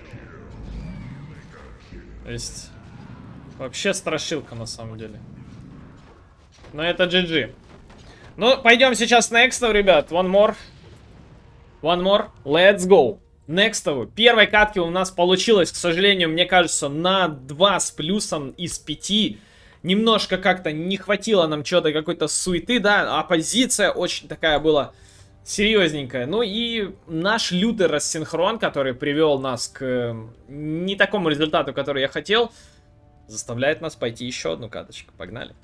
Speaker 1: То есть вообще страшилка на самом деле. Но это джи джи. Ну, пойдем сейчас next, ребят. One more. One more. Let's go. Next. Первой катки у нас получилось, к сожалению, мне кажется, на два с плюсом из пяти. Немножко как-то не хватило нам чего-то, какой-то суеты, да. А позиция очень такая была серьезненькая. Ну и наш лютый рассинхрон, который привел нас к не такому результату, который я хотел, заставляет нас пойти еще одну каточку. Погнали.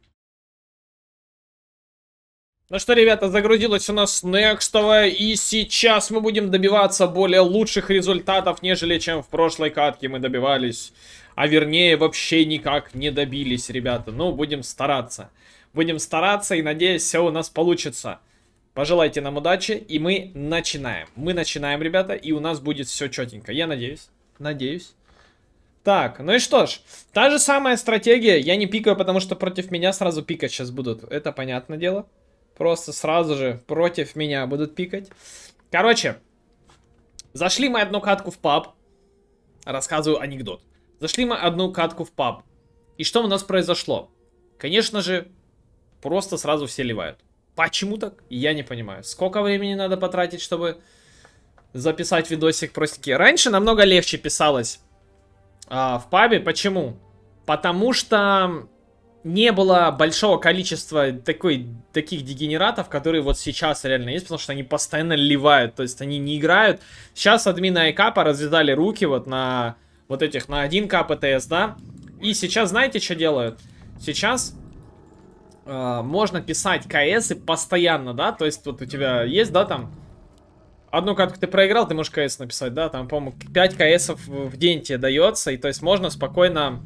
Speaker 1: Ну что, ребята, загрузилась у нас некстовая, и сейчас мы будем добиваться более лучших результатов, нежели чем в прошлой катке мы добивались. А вернее, вообще никак не добились, ребята. Ну, будем стараться. Будем стараться, и надеюсь, все у нас получится. Пожелайте нам удачи, и мы начинаем. Мы начинаем, ребята, и у нас будет все четенько. Я надеюсь. Надеюсь. Так, ну и что ж. Та же самая стратегия. Я не пикаю, потому что против меня сразу пикать сейчас будут. Это понятное дело. Просто сразу же против меня будут пикать. Короче, зашли мы одну катку в паб. Рассказываю анекдот. Зашли мы одну катку в паб. И что у нас произошло? Конечно же, просто сразу все ливают. Почему так? Я не понимаю. Сколько времени надо потратить, чтобы записать видосик простенький? Раньше намного легче писалось а, в пабе. Почему? Потому что не было большого количества такой, таких дегенератов, которые вот сейчас реально есть, потому что они постоянно ливают, то есть они не играют. Сейчас админы айкапа развязали руки вот на вот этих, на один ка ПТС, да? И сейчас знаете, что делают? Сейчас э, можно писать КСы постоянно, да? То есть вот у тебя есть, да, там одну катку ты проиграл, ты можешь КС написать, да? Там, по-моему, пять КСов в день тебе дается, и то есть можно спокойно...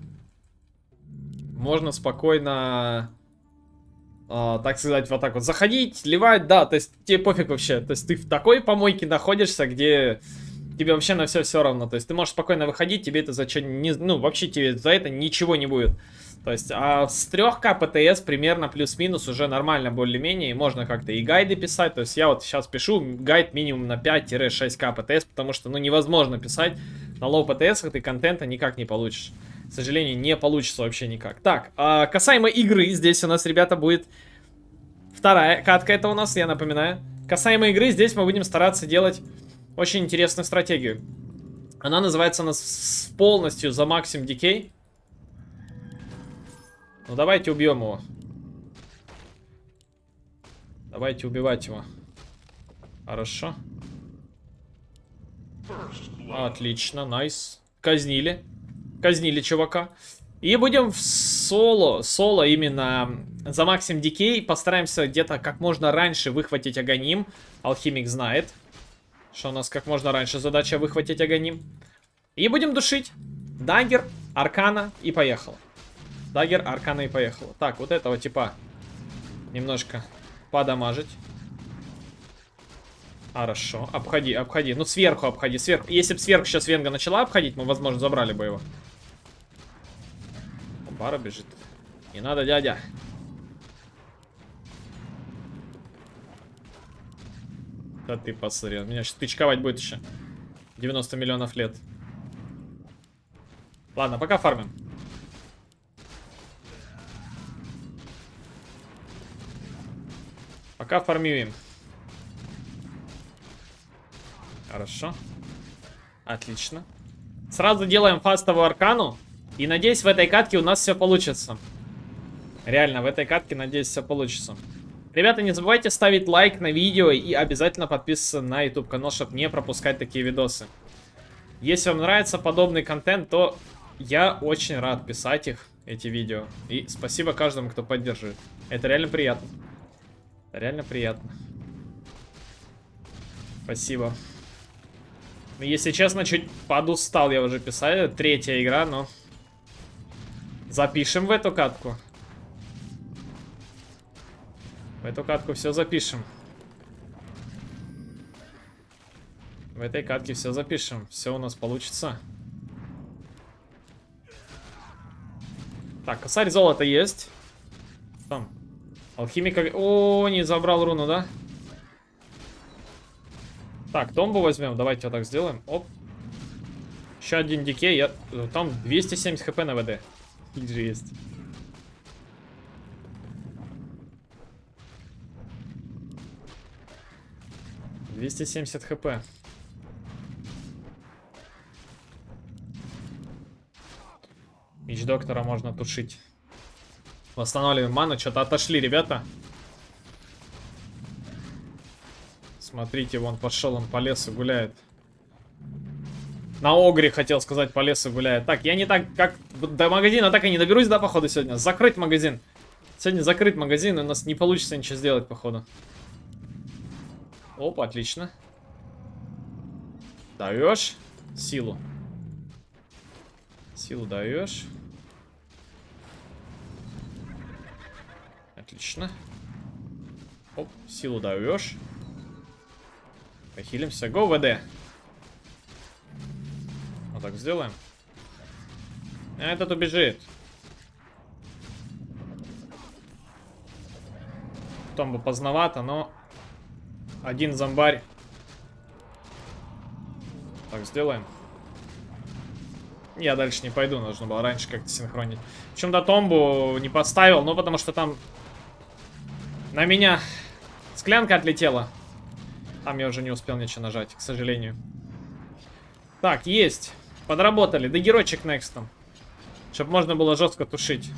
Speaker 1: Можно спокойно, э, так сказать, вот так вот заходить, ливать, да, то есть тебе пофиг вообще. То есть ты в такой помойке находишься, где тебе вообще на все все равно. То есть ты можешь спокойно выходить, тебе это за что не, ну, вообще тебе за это ничего не будет. То есть, а с трех ка ПТС примерно плюс-минус уже нормально более-менее, и можно как-то и гайды писать. То есть я вот сейчас пишу гайд минимум на пять-шесть ка ПТС, потому что, ну, невозможно писать на лоу ПТСах, ты контента никак не получишь. К сожалению, не получится вообще никак. Так, а касаемо игры, здесь у нас, ребята, будет вторая катка, это у нас, я напоминаю. Касаемо игры, здесь мы будем стараться делать очень интересную стратегию. Она называется у нас полностью за максимум дикей. Ну, давайте убьем его. Давайте убивать его. Хорошо. Отлично, найс. Казнили. Казнили чувака. И будем в соло, соло именно за Максим Дикей. Постараемся где-то как можно раньше выхватить Аганим. Алхимик знает, что у нас как можно раньше задача выхватить Аганим. И будем душить. Даггер, Аркана и поехал. Даггер, Аркана и поехал. Так, вот этого типа немножко подамажить. Хорошо, обходи, обходи. Ну, сверху обходи, сверху. Если бы сверху сейчас Венга начала обходить, мы, возможно, забрали бы его. Бара бежит. Не надо, дядя. Да ты посмотри, меня сейчас тычковать будет еще. девяносто миллионов лет. Ладно, пока фармим. Пока фармим. Хорошо. Отлично. Сразу делаем фастовую аркану. И надеюсь, в этой катке у нас все получится. Реально, в этой катке, надеюсь, все получится. Ребята, не забывайте ставить лайк на видео и обязательно подписываться на YouTube канал, чтобы не пропускать такие видосы. Если вам нравится подобный контент, то я очень рад писать их, эти видео. И спасибо каждому, кто поддерживает. Это реально приятно. Это реально приятно. Спасибо. Если честно, чуть подустал я уже писать. Третья игра, но... Запишем в эту катку. В эту катку все запишем. В этой катке все запишем. Все у нас получится. Так, косарь золота есть. Там. Алхимика... О, не забрал руну, да? Так, томбу возьмем. Давайте вот так сделаем. Оп. Еще один дикей. Я... Там двести семьдесят хп на ВД. Их же есть. двести семьдесят хп. Меч доктора можно тушить. Восстанавливаем ману. Что-то отошли, ребята. Смотрите, вон пошел, он по лесу гуляет. На Огре, хотел сказать, по лесу гуляет. Так, я не так, как до магазина так и не доберусь, да, походу, сегодня? Закрыть магазин. Сегодня закрыть магазин, и у нас не получится ничего сделать, походу. Опа, отлично. Даешь силу. Силу даешь. Отлично. Оп, силу даешь. Похилимся. Го, ВД. Вот так сделаем. А этот убежит. Томбу поздновато, но один зомбарь. Так, сделаем. Я дальше не пойду, нужно было раньше как-то синхронить. Причем-то томбу не поставил, ну потому что там на меня склянка отлетела. Там я уже не успел ничего нажать, к сожалению. Так, есть. Подработали. Да геройчик некстом. Чтобы можно было жестко тушить.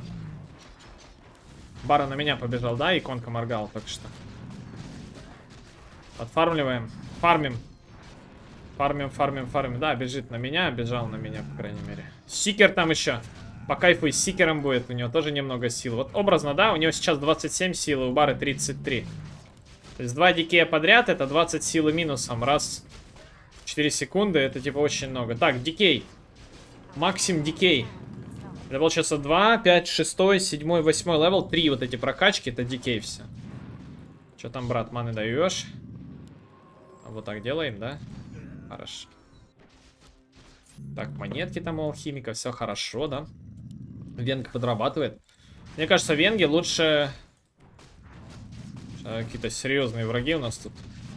Speaker 1: Бара на меня побежал, да? Иконка моргала только что. Подфармливаем. Фармим. Фармим, фармим, фармим. Да, бежит на меня. Бежал на меня, по крайней мере. Сикер там еще. По кайфу и с сикером будет. У него тоже немного сил. Вот образно, да? У него сейчас двадцать семь силы, у Бары тридцать три. То есть два дикея подряд, это двадцать силы минусом. Раз в четыре секунды, это типа очень много. Так, дикей. Максим дикей. Это получается два, пять, шесть, семь, восемь левел. три вот эти прокачки, это дикей все. Что там, брат, маны даешь? Вот так делаем, да? Хорошо. Так, монетки там у алхимика, все хорошо, да? Венга подрабатывает. Мне кажется, Венге лучше... Какие-то серьезные враги у нас тут.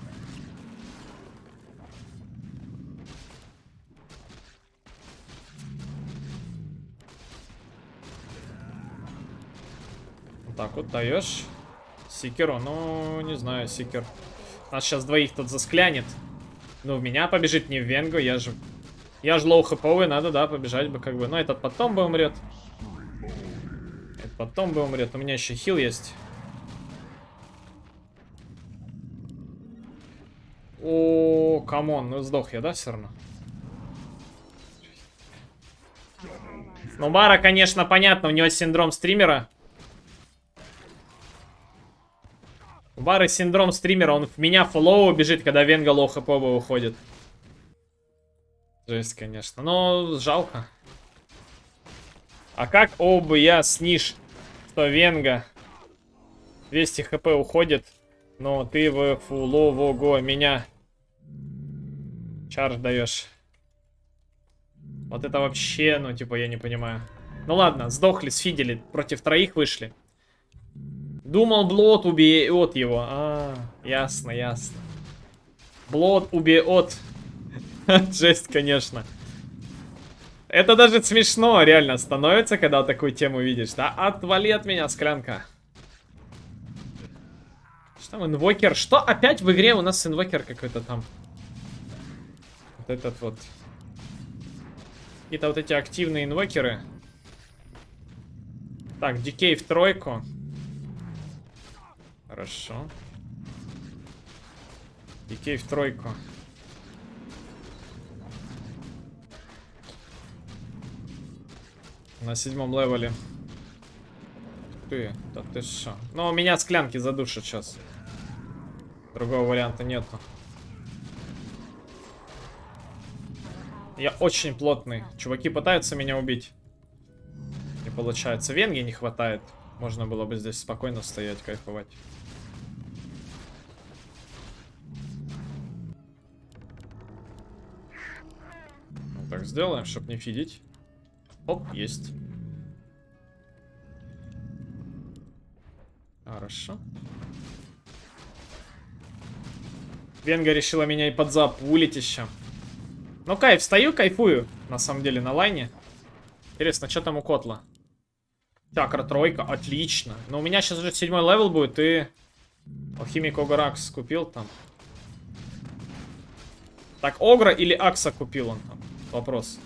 Speaker 1: Вот так вот даешь Сикеру. Ну, не знаю, Сикер. Нас сейчас двоих тут засклянет. Ну, в меня побежит, не в Венгу. Я же... Я же лоу хэповый, надо, да, побежать бы как бы. Но этот потом бы умрет. Этот потом бы умрет. У меня еще хил есть. О, камон, ну сдох я, да, все равно? Ну, Бара, конечно, понятно, у него синдром стримера. У Бары синдром стримера, он в меня фоллоу бежит, когда Венга лоу хп уходит. Жесть, конечно, но жалко. А как оба я сниж, что Венга двести хп уходит, но ты в фулового меня чардж даешь. Вот это вообще, ну, типа, я не понимаю. Ну ладно, сдохли, сфидели, против троих вышли. Думал, Блот убьет его. А, ясно, ясно. Блот убьет. Жесть, конечно. Это даже смешно реально становится, когда такую тему видишь. Да, отвали от меня, склянка. Что там, инвокер? Что опять в игре у нас инвокер какой-то там? Вот этот вот. Какие-то вот эти активные инвокеры. Так, дикей в тройку. Хорошо. Дикей в тройку. На седьмом левеле. Ты, да ты шо? Ну, меня склянки задушат сейчас. Другого варианта нету. Я очень плотный. Чуваки пытаются меня убить. Не получается. Венги не хватает. Можно было бы здесь спокойно стоять, кайфовать. Вот так сделаем, чтобы не фидить. Оп, есть. Хорошо. Венга решила меня и под запулить еще. Ну, кайф, стою, кайфую. На самом деле, на лайне. Интересно, что там у Котла? Чакра тройка, отлично. Но у меня сейчас уже седьмой левел будет, и... Алхимик Огр Акс купил там. Так, Огра или Акса купил он там? Вопрос.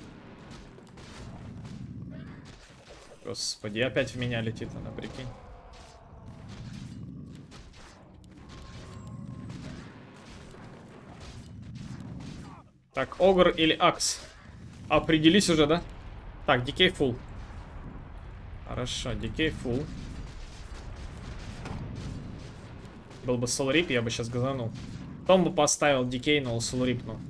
Speaker 1: Господи, опять в меня летит она, прикинь. Так, Огр или Акс? Определись уже, да? Так, дикей фул. Хорошо, дикей фул. Был бы солрип, я бы сейчас газанул. Потом бы поставил дикей, но солрипнул.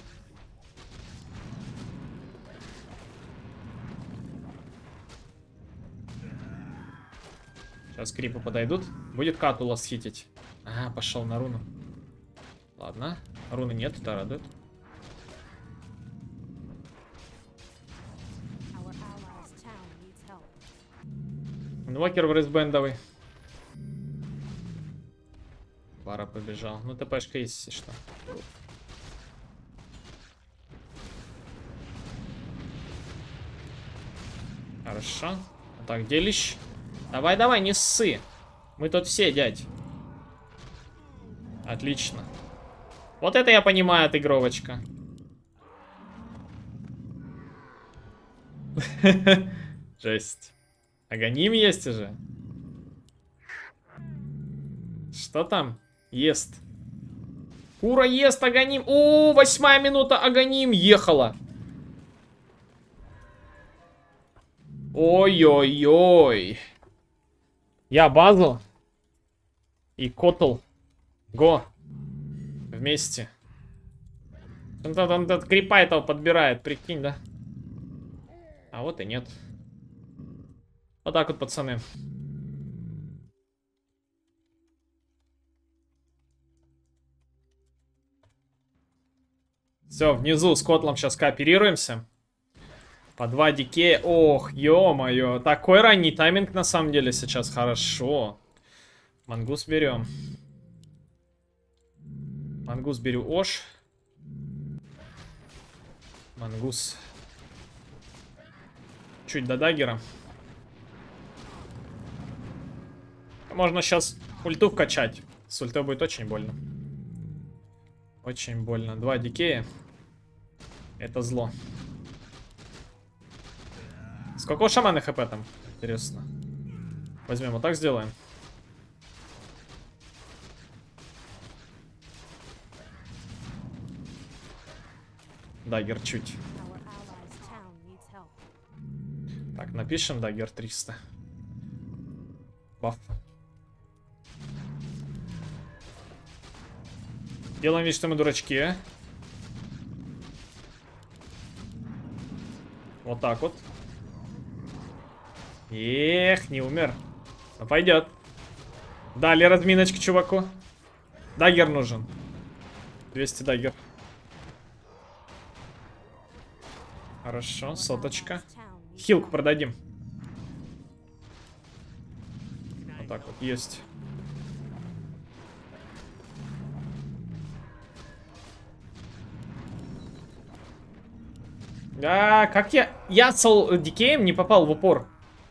Speaker 1: Сейчас крипы подойдут. Будет Катула схитить. Ага, пошел на руну. Ладно. Руны нет, это радует. Инвокер в рейсбендовый. Бара побежал. Ну, ТПшка есть, если что. Хорошо. Так, делищ. Давай, давай, не ссы. Мы тут все, дядь. Отлично. Вот это я понимаю, отыгровочка. Жесть. Аганим есть уже. Что там? Ест. Кура ест Аганим. О, восьмая минута Аганим ехала. Ой-ой-ой. Я базу. И Котл. Го. Вместе. Он там этот крипа этого подбирает, прикинь, да? А вот и нет. Вот так вот, пацаны. Все, внизу с Котлом сейчас кооперируемся. По два дикея. Ох, ё-моё. Такой ранний тайминг на самом деле сейчас хорошо. Мангус берем. Мангус беру Ош. Мангус. Чуть до даггера. Можно сейчас ульту вкачать. С ультой будет очень больно. Очень больно. Два дикея. Это зло. Сколько у шамана хп там? Интересно. Возьмем, вот так сделаем. Даггер чуть. Так, напишем дагер триста. Баф. Делаем вид, что мы дурачки, а? Вот так вот. Эх, не умер. Ну, пойдет. Дали разминочку чуваку. Дагер нужен. двести дагер. Хорошо, соточка. Хилку продадим. Вот так вот, есть. А, как я... Я с дикеем не попал в упор.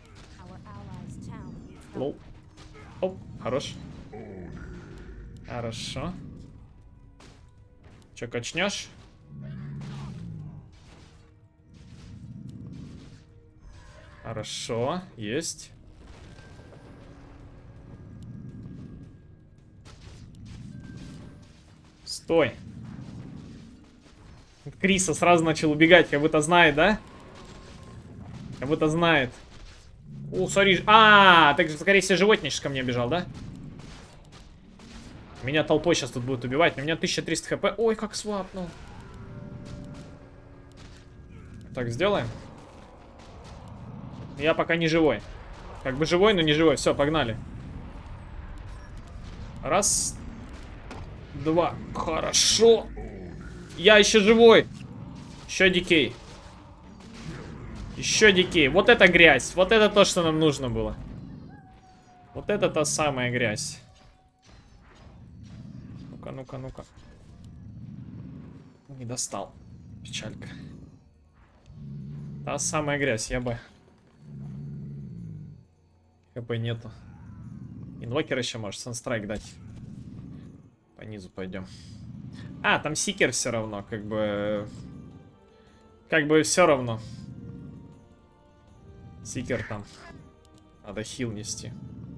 Speaker 1: Лоу. Оп, хорош. Хорошо. Че, качнешь? Хорошо, есть. Стой. Криса сразу начал убегать, как будто знает, да? Как будто знает. О, смотри. А, так, скорее всего, животничек ко мне бежал, да? Меня толпой сейчас тут будут убивать. У меня тысяча триста хп. Ой, как свапнул. Так, сделаем. Я пока не живой. Как бы живой, но не живой. Все, погнали. Раз. Два. Хорошо. Я еще живой. Еще дикей. Еще дикей. Вот это грязь. Вот это то, что нам нужно было. Вот это та самая грязь. Ну-ка, ну-ка, ну-ка. Не достал. Печалька. Та самая грязь. Я бы... ХП нету. Инвокер еще может санстрайк дать. По низу пойдем. А, там сикер все равно, как бы... Как бы все равно. Сикер там. Надо хил нести.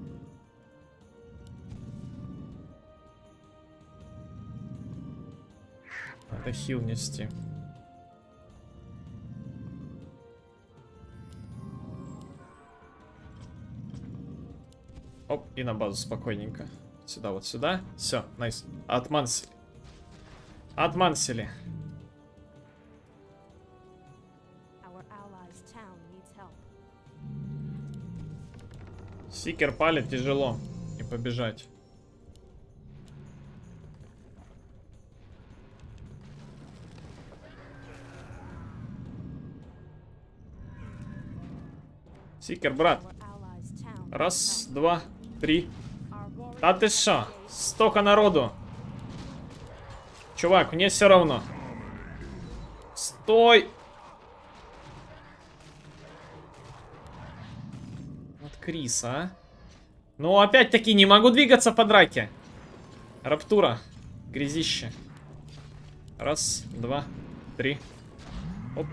Speaker 1: Надо хил нести. Оп, и на базу спокойненько. Сюда, вот сюда. Все, найс. Отмансили. Отмансили. Сикер палит тяжело. Не побежать. Сикер, брат. Раз, два, три. А ты шо? Столько народу. Чувак, мне все равно. Стой! Вот Крис, а? Ну, опять-таки, не могу двигаться по драке. Раптура. Грязище. Раз, два, три. Оп.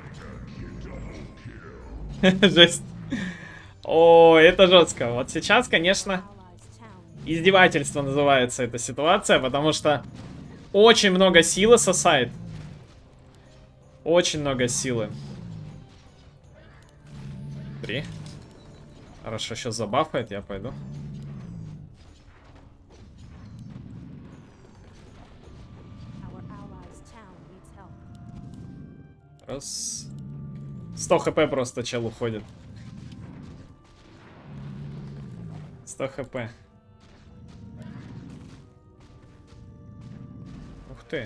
Speaker 1: Жесть. О, это жестко. Вот сейчас, конечно, издевательство называется эта ситуация, потому что очень много силы сосает. Очень много силы. Три. Хорошо, сейчас забафает, я пойду. Раз. сто хп просто чел уходит. сто хп. Ух ты.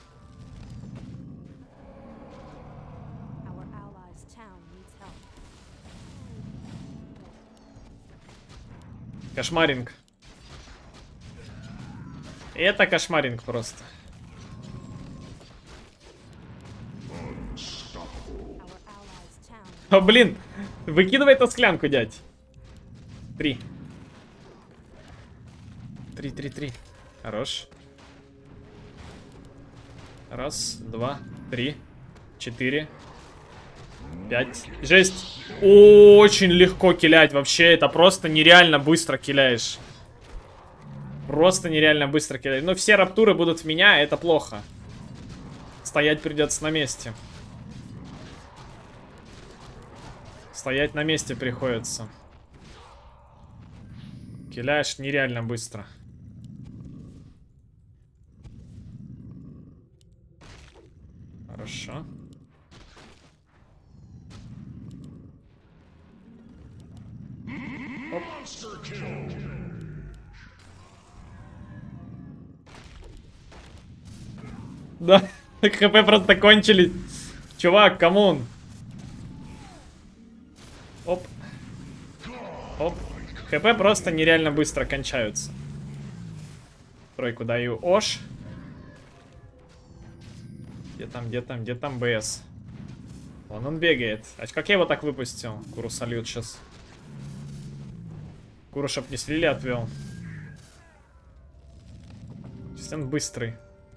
Speaker 1: Кошмаринг. Это кошмаринг просто. О, блин. Выкидывай эту склянку, дядь. Три. Три, три, три. Хорош. Раз, два, три, четыре, пять. Жесть. Очень легко киллять. Вообще, это просто нереально быстро килляешь. Просто нереально быстро килляешь. Но все раптуры будут в меня, это плохо. Стоять придется на месте. Стоять на месте приходится. Киляешь нереально быстро. Хорошо. Оп. Да, хп просто кончились. Чувак, камон. Оп. Оп. ХП просто нереально быстро кончаются. Тройку даю. Ош. Где там, где там, где там БС? Вон он бегает. А как я его так выпустил? Куру сольют сейчас. Куру, чтоб не слили, отвел. Сейчас он быстрый.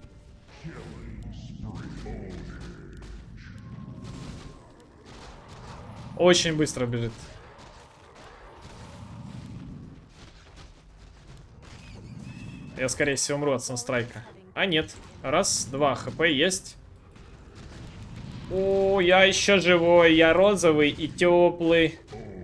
Speaker 1: Очень быстро бежит. Я, скорее всего, умру от санстрайка. А, нет. Раз, два, хп есть. О, я еще живой. Я розовый и теплый.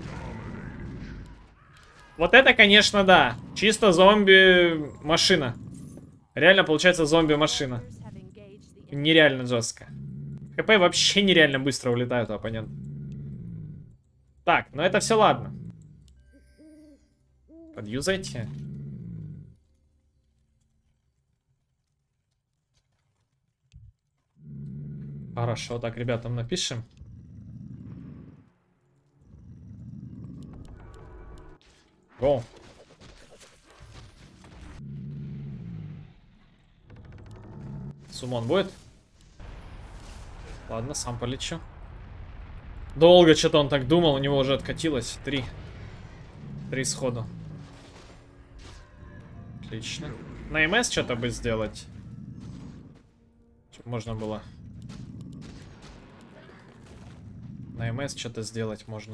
Speaker 1: Вот это, конечно, да. Чисто зомби-машина. Реально, получается, зомби-машина. Нереально жестко. ХП вообще нереально быстро улетают у оппонента. Так, ну это все ладно. Подюзайте. Хорошо, так, ребятам напишем. Го. Сумон будет? Ладно, сам полечу. Долго что-то он так думал, у него уже откатилось. Три. Три сходу. Отлично. На МС что-то бы сделать. Чтоб можно было. На МС что-то сделать можно.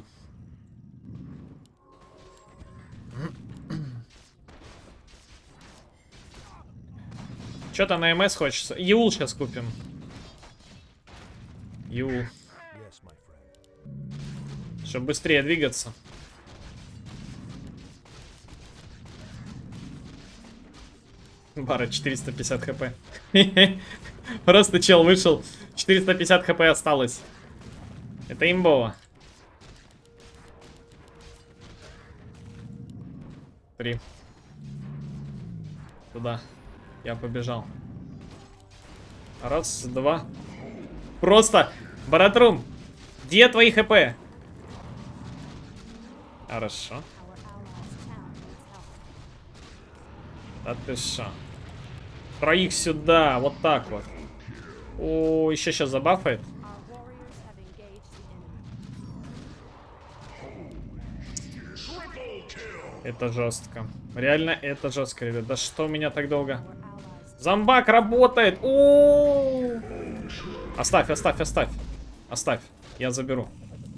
Speaker 1: Что-то на МС хочется. Юл сейчас купим. Юл. Чтобы быстрее двигаться. Бара четыреста пятьдесят хп. Просто чел вышел. четыреста пятьдесят хп осталось. Это имбово. Три. Туда. Я побежал. Раз, два. Просто. Баратрум. Где твои хп? Хорошо. Да ты шо. Троих сюда. Вот так вот. О, еще сейчас забафает. Это жестко. Реально это жестко, ребят. Да что у меня так долго? Зомбак работает. О-о-о! Оставь, оставь, оставь. Оставь. Я заберу.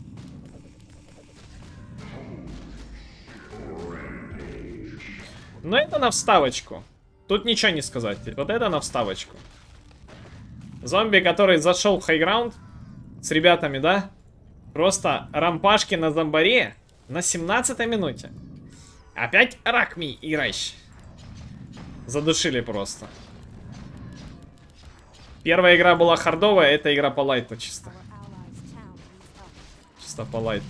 Speaker 1: Но это на вставочку. Тут ничего не сказать. Вот это на вставочку. Зомби, который зашел в хайграунд с ребятами, да? Просто рампашки на зомбаре на семнадцатой минуте. Опять ракми играешь. Задушили просто. Первая игра была хардовая, эта игра по лайту чисто. Чисто по лайту.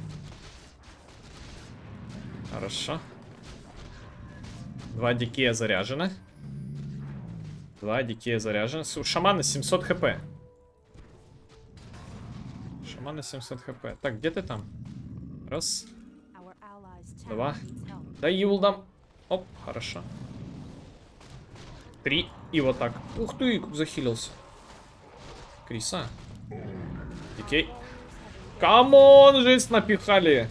Speaker 1: Хорошо. Два дикея заряжено. Два дикея заряжено. У шамана семьсот хп. Шамана семьсот хп. Так, где ты там? Раз. Два. Да юлдам. Оп, хорошо. Три. И вот так. Ух ты, как захилился. Криса. Дикей. Камон, жизнь напихали.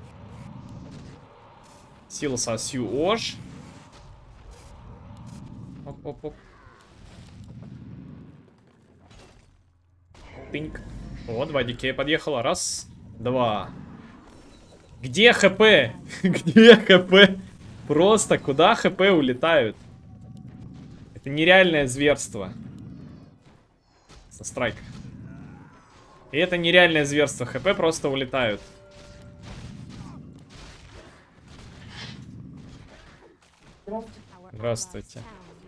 Speaker 1: Силса сьюош. Оп-оп-оп. Тыньк. О, два дикея подъехало. Раз, два. Где хп? Где хп? Просто куда хп улетают? Это нереальное зверство. Со страйк. И это нереальное зверство. ХП просто улетают. Здравствуйте.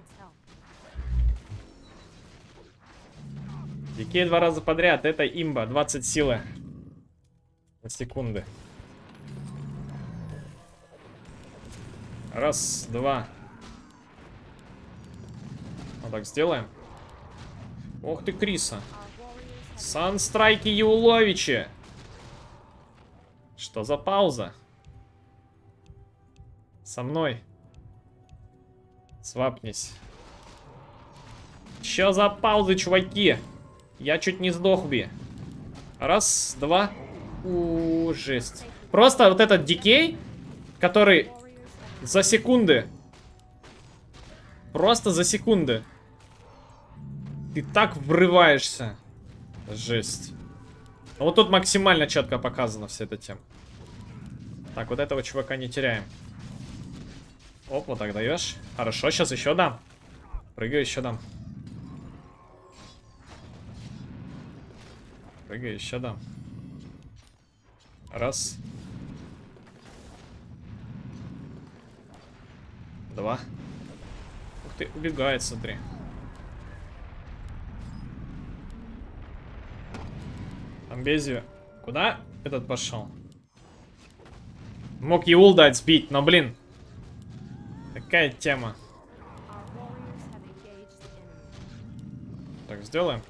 Speaker 1: Дикей два раза подряд. Это имба. двадцать силы. На секунды. Раз, два. Вот так сделаем. Ох ты, Криса. Санстрайки Юловичи. Что за пауза? Со мной. Свапнись. Чё за паузы, чуваки? Я чуть не сдох би. Раз, два. У, жесть. Просто вот этот дикей, который за секунды. Просто за секунды. Ты так врываешься. Жесть. Ну, вот тут максимально четко показана вся эта тема. Так, вот этого чувака не теряем. Оп, вот так даешь. Хорошо, сейчас еще дам. Прыгаю, еще дам. Прыгаю, еще дам. Раз. Два. Ух ты, убегает, смотри. Амбезию. Куда этот пошел? Мог Юл дать сбить, но, блин. Такая тема. Так, сделаем.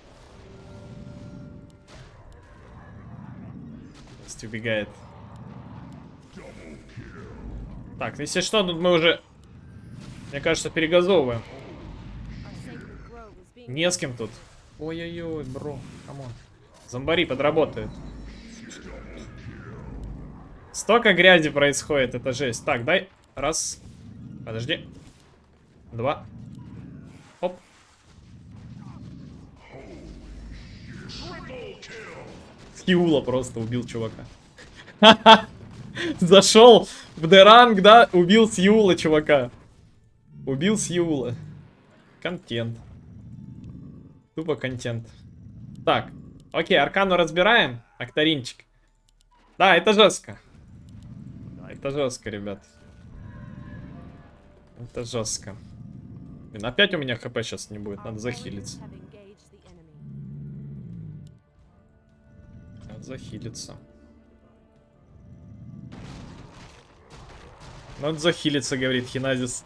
Speaker 1: Пусть убегает. Так, если что, тут мы уже, мне кажется, перегазовываем. Не с кем тут. Ой-ой-ой, бро, камон. Зомбари подработают. Столько грязи происходит, это жесть. Так, дай. Раз. Подожди. Два. Оп. Хиула просто убил чувака. Зашел в Д-ранг, да? Убил Сьюла, чувака. Убил Сьюла. Контент. Тупо контент. Так. Окей, аркану разбираем. Акторинчик. Да, это жестко. Это жестко, ребят. Это жестко. Блин, опять у меня хп сейчас не будет. Надо захилиться. Надо захилиться. Надо захилиться, говорит Хиназис.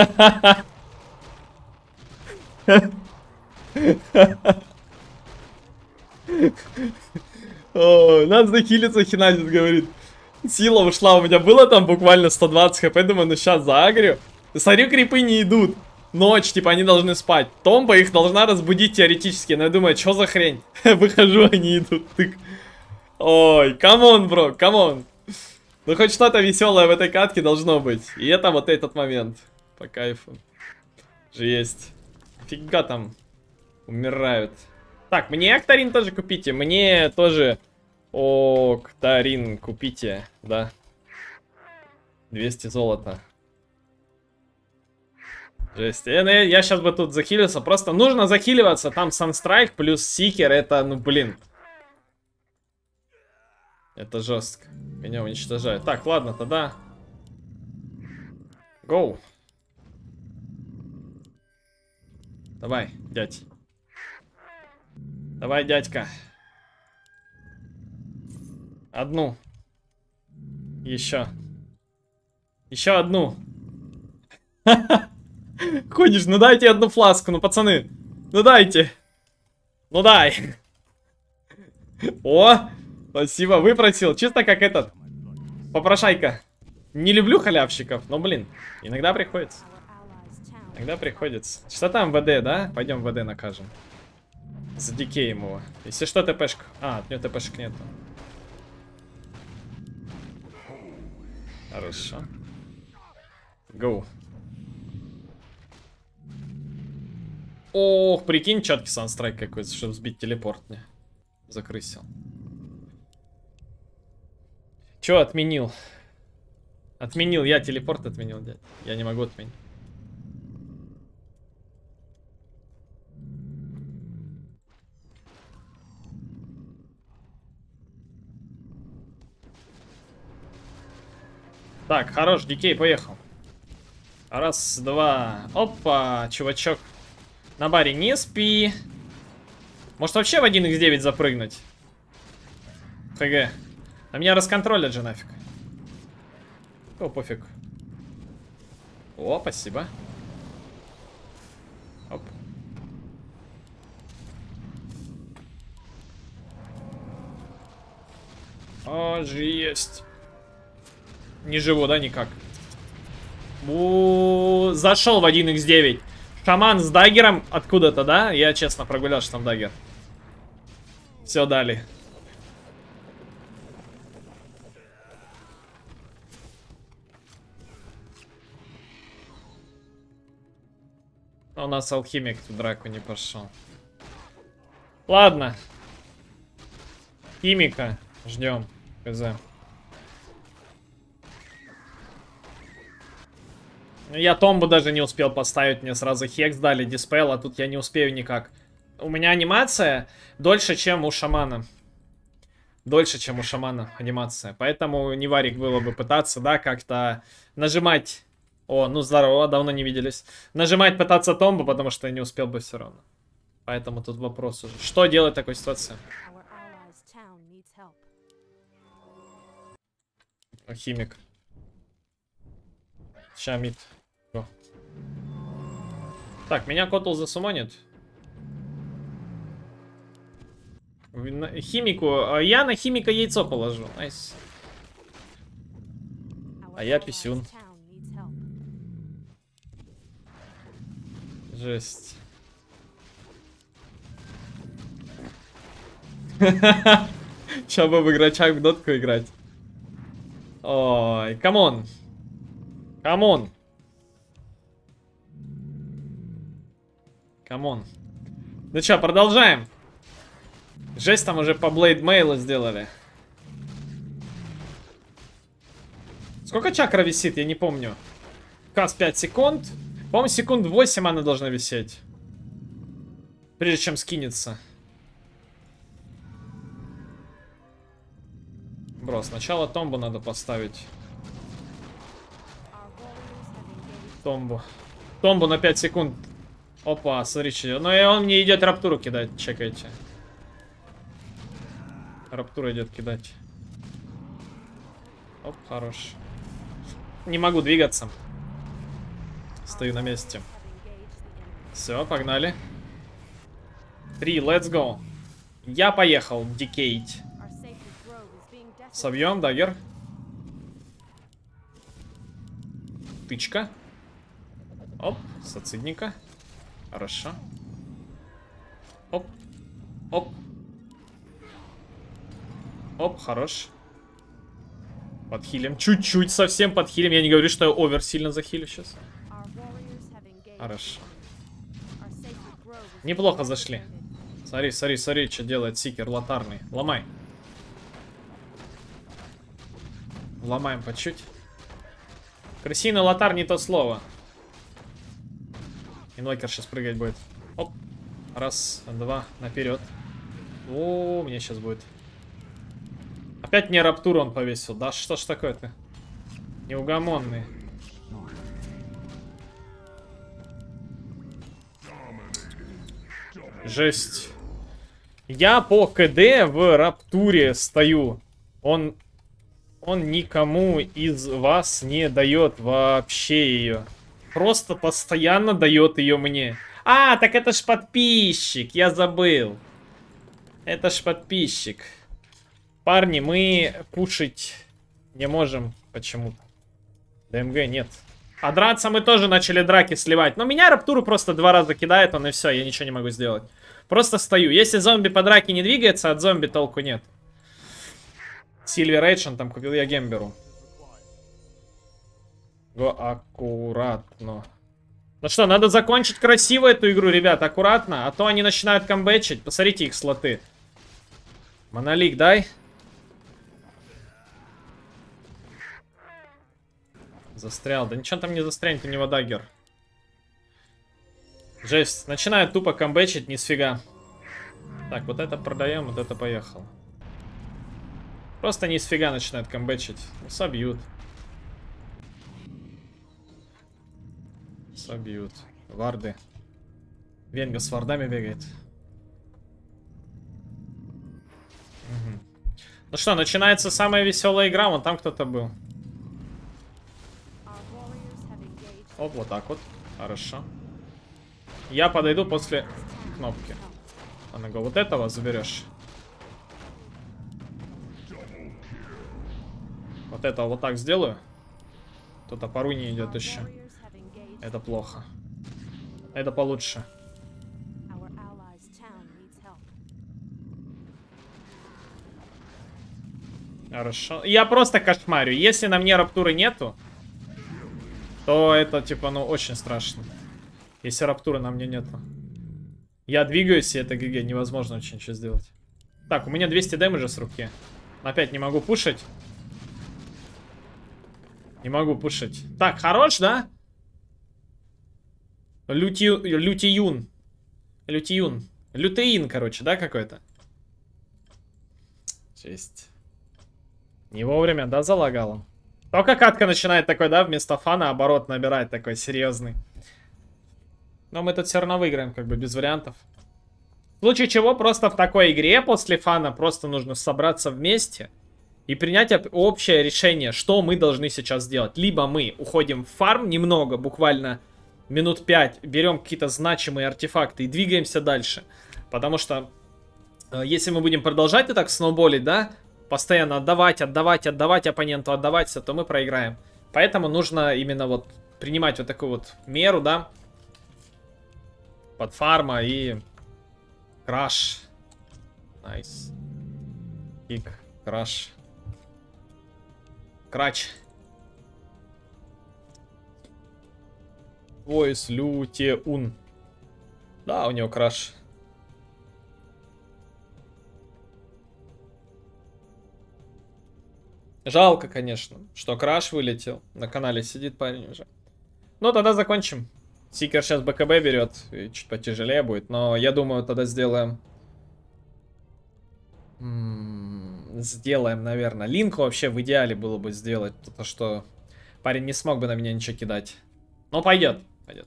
Speaker 1: О, надо захилиться, Хиназис говорит. Сила ушла, у меня было там буквально сто двадцать хп, думаю, ну сейчас заагрю. Смотрю, крипы не идут. Ночь, типа, они должны спать. Томба их должна разбудить теоретически. Но я думаю, что за хрень? Выхожу, они идут. Тык. Ой, камон, бро, камон. Ну, хоть что-то веселое в этой катке должно быть. И это вот этот момент. По кайфу. Же есть. Фига там умирают. Так, мне Акторин тоже купите. Мне тоже Окторин купите. Да. двести золота. Жесть. Я, я сейчас бы тут захилился. Просто нужно захиливаться. Там Санстрайк плюс Сикер. Это, ну, блин. Это жестко. Меня уничтожают. Так, ладно, тогда. Гоу. Давай, дядь. Давай, дядька. Одну. Еще. Еще одну. Ходишь, ну дайте одну фласку, ну пацаны. Ну дайте. Ну дай. О, спасибо, выпросил. Чисто как этот. Попрошайка. Не люблю халявщиков, но блин, иногда приходится. Иногда приходится. Что там в ВД, да? Пойдем в ВД накажем. За дикеем его. Если что, ТПшка. А, от него ТПшек нету. Хорошо. Гоу. Ох, прикинь, четкий санстрайк какой-то, чтобы сбить телепорт мне. Закрысил. Че отменил? Отменил, я телепорт отменил, дядь. Я не могу отменить. Так, хорош, Дикей, поехал. Раз, два. Опа, чувачок. На баре не спи. Может вообще в один икс девять запрыгнуть? ХГ. А меня расконтролят же нафиг. О, пофиг. О, спасибо. Оп. О, же есть. Не живу, да, никак. У-у-у, зашел в один икс девять. Шаман с даггером откуда-то, да? Я честно прогулял, что там даггер. Все, дали. У нас алхимик в драку не пошел. Ладно. Химика. Ждем. КЗ. Я томбу даже не успел поставить. Мне сразу хекс дали, диспел, а тут я не успею никак. У меня анимация дольше, чем у шамана. Дольше, чем у шамана анимация. Поэтому не варик было бы пытаться, да, как-то нажимать... О, ну здорово, давно не виделись. Нажимать, пытаться томбу, потому что я не успел бы все равно. Поэтому тут вопрос уже. Что делать в такой ситуации? Химик. Ща мид. Го. Так, меня Котл засумонит. Химику. Я на химика яйцо положу. Найс. А я писюн. Жесть. Сейчас бы в игрочах в дотку играть. Ой, камон. Камон. Камон. Ну что, продолжаем. Жесть, там уже по Blade Mail сделали. Сколько чакра висит, я не помню. Кас пять секунд. По-моему, секунд восемь она должна висеть. Прежде чем скинется. Бро, сначала томбу надо поставить. Томбу. Томбу на пять секунд. Опа, смотрите. Ну и он мне идет раптуру кидать, чекайте. Раптура идет кидать. Оп, хорош. Не могу двигаться. Стою на месте. Все, погнали. Три, let's go. Я поехал, дикейт. Собьем, даггер. Тычка. Оп, сацидника. Хорошо. Оп. Оп. Оп, хорош. Подхилим. Чуть-чуть совсем подхилим. Я не говорю, что я овер сильно захилю сейчас. Хорошо. Неплохо зашли. Смотри, смотри, смотри, что делает Сикер лотарный. Ломай. Ломаем по чуть. Крысиный лотар не то слово. Инвокер сейчас прыгать будет. Оп. Раз, два, наперед. О, мне сейчас будет. Опять мне раптуру он повесил. Да что ж такое-то? Неугомонный. Жесть. Я по КД в раптуре стою. Он... Он никому из вас не дает вообще ее. Просто постоянно дает ее мне. А, так это ж подписчик. Я забыл. Это ж подписчик. Парни, мы пушить не можем почему-то. ДМГ нет. А драться мы тоже начали драки сливать. Но меня раптуру просто два раза кидает, он и все, я ничего не могу сделать. Просто стою. Если зомби по драке не двигается, от зомби толку нет. Сильвер Эйдж, там купил я гемберу. Го аккуратно. Ну что, надо закончить красиво эту игру, ребят, аккуратно. А то они начинают камбэчить. Посмотрите их слоты. Монолик, дай. Застрял. Да ничего там не застрянет, у него даггер. Жесть. Начинают тупо камбэчить, ни сфига. Так, вот это продаем, вот это поехал. Просто ни сфига начинают камбэчить. Ну, собьют. Собьют. Варды. Венга с вардами бегает. Угу. Ну что, начинается самая веселая игра. Вон там кто-то был. Оп, вот так вот. Хорошо. Я подойду после кнопки. А ну-ка, вот этого заберешь. Вот это вот так сделаю. Кто-то по руне идет еще. Это плохо. Это получше. Хорошо. Я просто кошмарю. Если на мне раптуры нету, то это типа, ну, очень страшно. Если раптуры на мне нету. Я двигаюсь, и это ГГ. Невозможно очень ничего сделать. Так, у меня двести дэмэджа с руки. Опять не могу пушить. Не могу пушить. Так, хорош, да? Люти... Лютиюн. Лютиюн. Лютеин, короче, да, какой-то? Жесть. Не вовремя, да, залагало? Только катка начинает такой, да, вместо фана оборот набирать такой серьезный. Но мы тут все равно выиграем, как бы, без вариантов. В случае чего, просто в такой игре после фана просто нужно собраться вместе и принять общее решение, что мы должны сейчас сделать. Либо мы уходим в фарм немного, буквально минут пять, берем какие-то значимые артефакты и двигаемся дальше. Потому что, э, если мы будем продолжать и так сноуболить, да, постоянно отдавать, отдавать, отдавать оппоненту, отдавать, то мы проиграем. Поэтому нужно именно вот принимать вот такую вот меру, да, под фарма и краш. Найс. Кик, краш. Крач. Войс Лютеун. Да, у него краш. Жалко, конечно, что краш вылетел. На канале сидит парень уже. Ну, тогда закончим. Сикер сейчас БКБ берет. И чуть потяжелее будет. Но я думаю, тогда сделаем... М-м, сделаем, наверное. Линку вообще в идеале было бы сделать. Потому что парень не смог бы на меня ничего кидать. Но пойдет. Пойдет.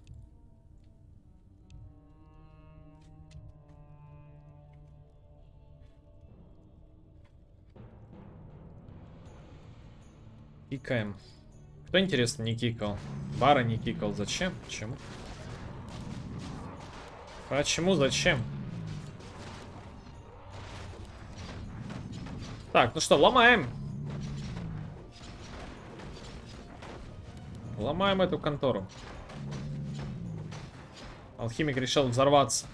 Speaker 1: Кикаем. Кто, интересно, не кикал? Бара не кикал. Зачем? Почему? Почему? Зачем? Так, ну что, ломаем. Ломаем эту контору. Алхимик решил взорваться.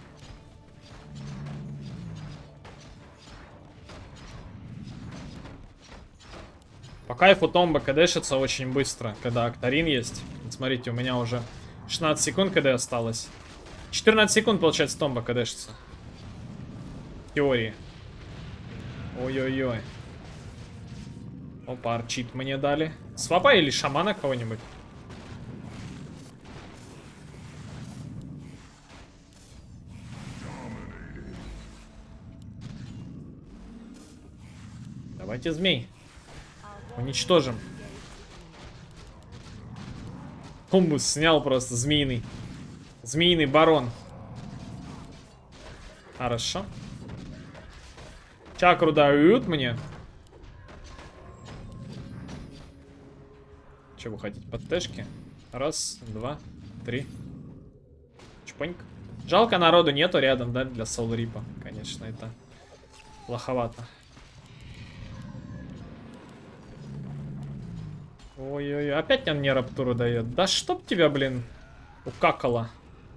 Speaker 1: По кайфу Томба кдшится очень быстро, когда Актарин есть. Вот смотрите, у меня уже шестнадцать секунд КД осталось. четырнадцать секунд, получается, Томба кдшится. В теории. Ой-ой-ой. Опа, арчит мне дали. Свапа или шамана кого-нибудь? Давайте змей. Уничтожим. Хумбус снял просто змеиный. Змеиный барон. Хорошо. Чакру дают мне. Че вы хотите? Под тэшки? Раз, два, три. Чпоньк. Жалко, народу нету рядом, да, для Soul Rip'а. Конечно, это плоховато. Ой-ой-ой, опять он мне раптуру дает. Да чтоб тебя, блин, укакало.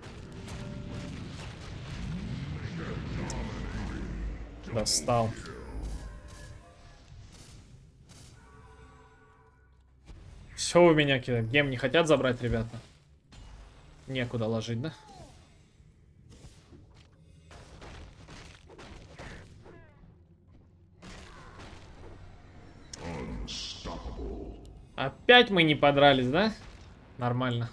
Speaker 1: Достал. Все у меня кидают. Гем не хотят забрать, ребята? Некуда ложить, да? Опять мы не подрались, да? Нормально.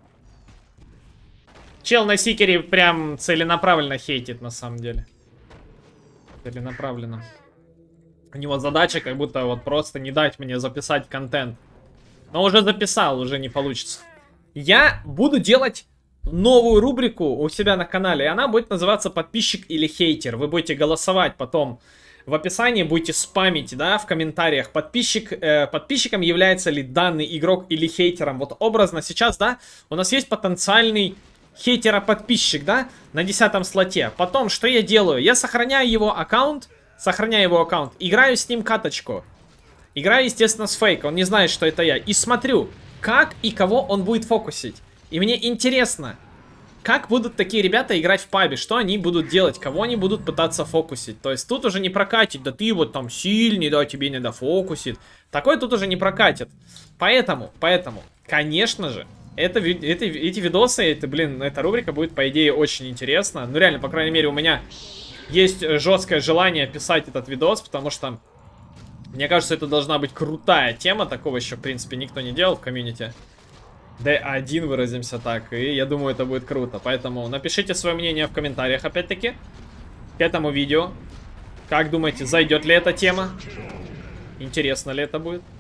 Speaker 1: Чел на Сикере прям целенаправленно хейтит, на самом деле. Целенаправленно. У него задача как будто вот просто не дать мне записать контент. Но уже записал, уже не получится. я буду делать новую рубрику у себя на канале. И она будет называться «Подписчик или хейтер». Вы будете голосовать потом в описании, будете спамить, да, в комментариях, подписчик, э, подписчиком является ли данный игрок или хейтером. Вот образно сейчас, да, у нас есть потенциальный хейтера-подписчик, да, на десятом слоте. Потом, что я делаю? Я сохраняю его аккаунт, сохраняю его аккаунт, играю с ним каточку. Играю, естественно, с фейка, он не знает, что это я. И смотрю, как и кого он будет фокусить. И мне интересно, как будут такие ребята играть в пабе, что они будут делать, кого они будут пытаться фокусить. То есть тут уже не прокатит, да ты вот там сильный, да, тебе не дофокусит. Такое тут уже не прокатит. Поэтому, поэтому, конечно же, это, это, эти видосы, это, блин, эта рубрика будет, по идее, очень интересна. Ну, реально, по крайней мере, у меня есть жесткое желание писать этот видос, потому что, мне кажется, это должна быть крутая тема. Такого еще, в принципе, никто не делал в комьюнити. ди один, выразимся так, и я думаю, это будет круто. Поэтому напишите свое мнение в комментариях, опять-таки, к этому видео. Как думаете, зайдет ли эта тема? Интересно ли это будет?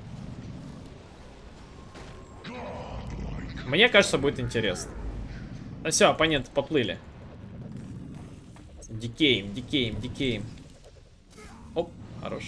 Speaker 1: Мне кажется, будет интересно. Ну все, оппоненты поплыли. Дикеем, дикеем, дикеем. Оп, хорош.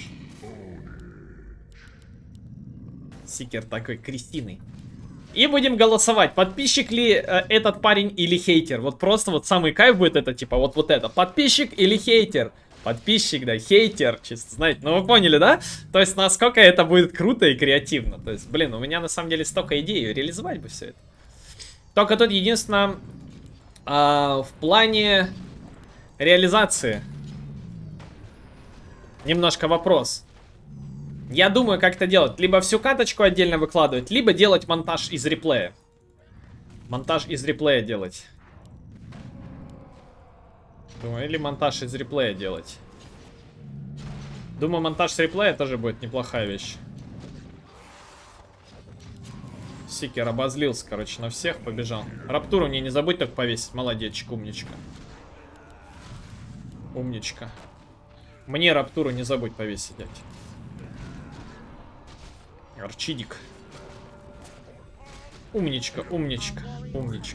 Speaker 1: Сикер такой крестиный. И будем голосовать, подписчик ли э, этот парень или хейтер. Вот просто вот самый кайф будет это, типа, вот, вот это. Подписчик или хейтер. Подписчик, да, хейтер, чисто, знаете. Ну, вы поняли, да? То есть, насколько это будет круто и креативно. То есть, блин, у меня на самом деле столько идей, реализовать бы все это. Только тут единственное, э, в плане реализации немножко вопрос. Я думаю, как это делать. Либо всю каточку отдельно выкладывать, либо делать монтаж из реплея. Монтаж из реплея делать. Думаю, или монтаж из реплея делать. Думаю, монтаж с реплея тоже будет неплохая вещь. Сикер обозлился, короче, на всех, побежал. Раптуру мне не забудь так повесить. Молодечек, умничка. Умничка. Мне раптуру не забудь повесить, дядь. Арчидик. Умничка, умничка, умничка.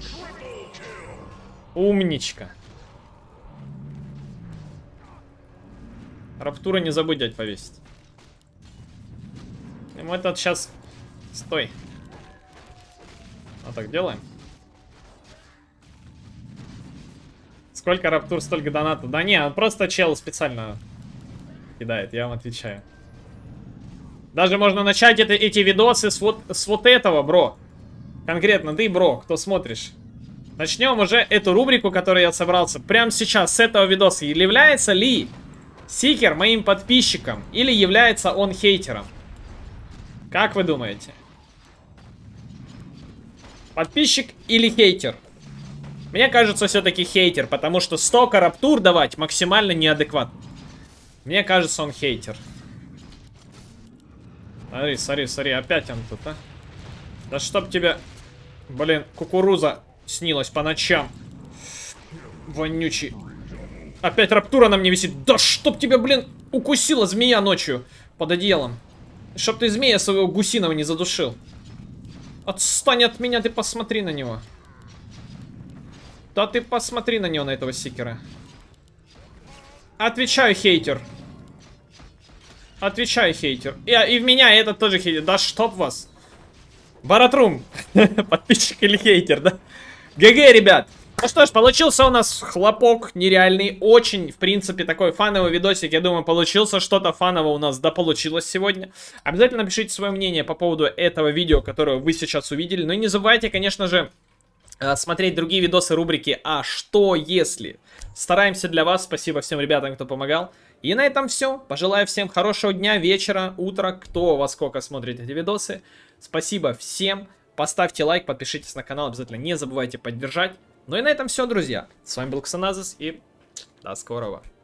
Speaker 1: Умничка. Раптура не забудь, дядь, повесить. И мы этот сейчас... Стой. Вот так делаем. Сколько раптур, столько донатов. Да не, он просто чел специально кидает, я вам отвечаю. Даже можно начать это, эти видосы с вот, с вот этого, бро. Конкретно ты, бро, кто смотришь. Начнем уже эту рубрику, которую я собрался. Прямо сейчас, с этого видоса. Является ли Сикер моим подписчиком? Или является он хейтером? Как вы думаете? Подписчик или хейтер? Мне кажется, все-таки хейтер. Потому что столько раптур давать максимально неадекватно. Мне кажется, он хейтер. Смотри, смотри, смотри, опять он тут, а. Да чтоб тебе, блин, кукуруза снилась по ночам. Вонючий. Опять раптура на мне висит. Да чтоб тебя, блин, укусила змея ночью под одеялом. Чтоб ты змея своего гусиного не задушил. Отстань от меня, ты посмотри на него. Да ты посмотри на него, на этого сикера. Отвечаю, хейтер. Отвечаю, хейтер. И, и в меня этот тоже хейтер. Да чтоб вас. Баратрум. Подписчик или хейтер, да? ГГ, ребят. Ну что ж, получился у нас хлопок нереальный. Очень, в принципе, такой фановый видосик. Я думаю, получился что-то фаново у нас. Да, получилось сегодня. Обязательно напишите свое мнение по поводу этого видео, которое вы сейчас увидели. Ну и не забывайте, конечно же, смотреть другие видосы рубрики «А что если?». Стараемся для вас. Спасибо всем ребятам, кто помогал. И на этом все. Пожелаю всем хорошего дня, вечера, утра, кто во сколько смотрит эти видосы. Спасибо всем. Поставьте лайк, подпишитесь на канал. Обязательно не забывайте поддержать. Ну и на этом все, друзья. С вами был Ксеназис и до скорого.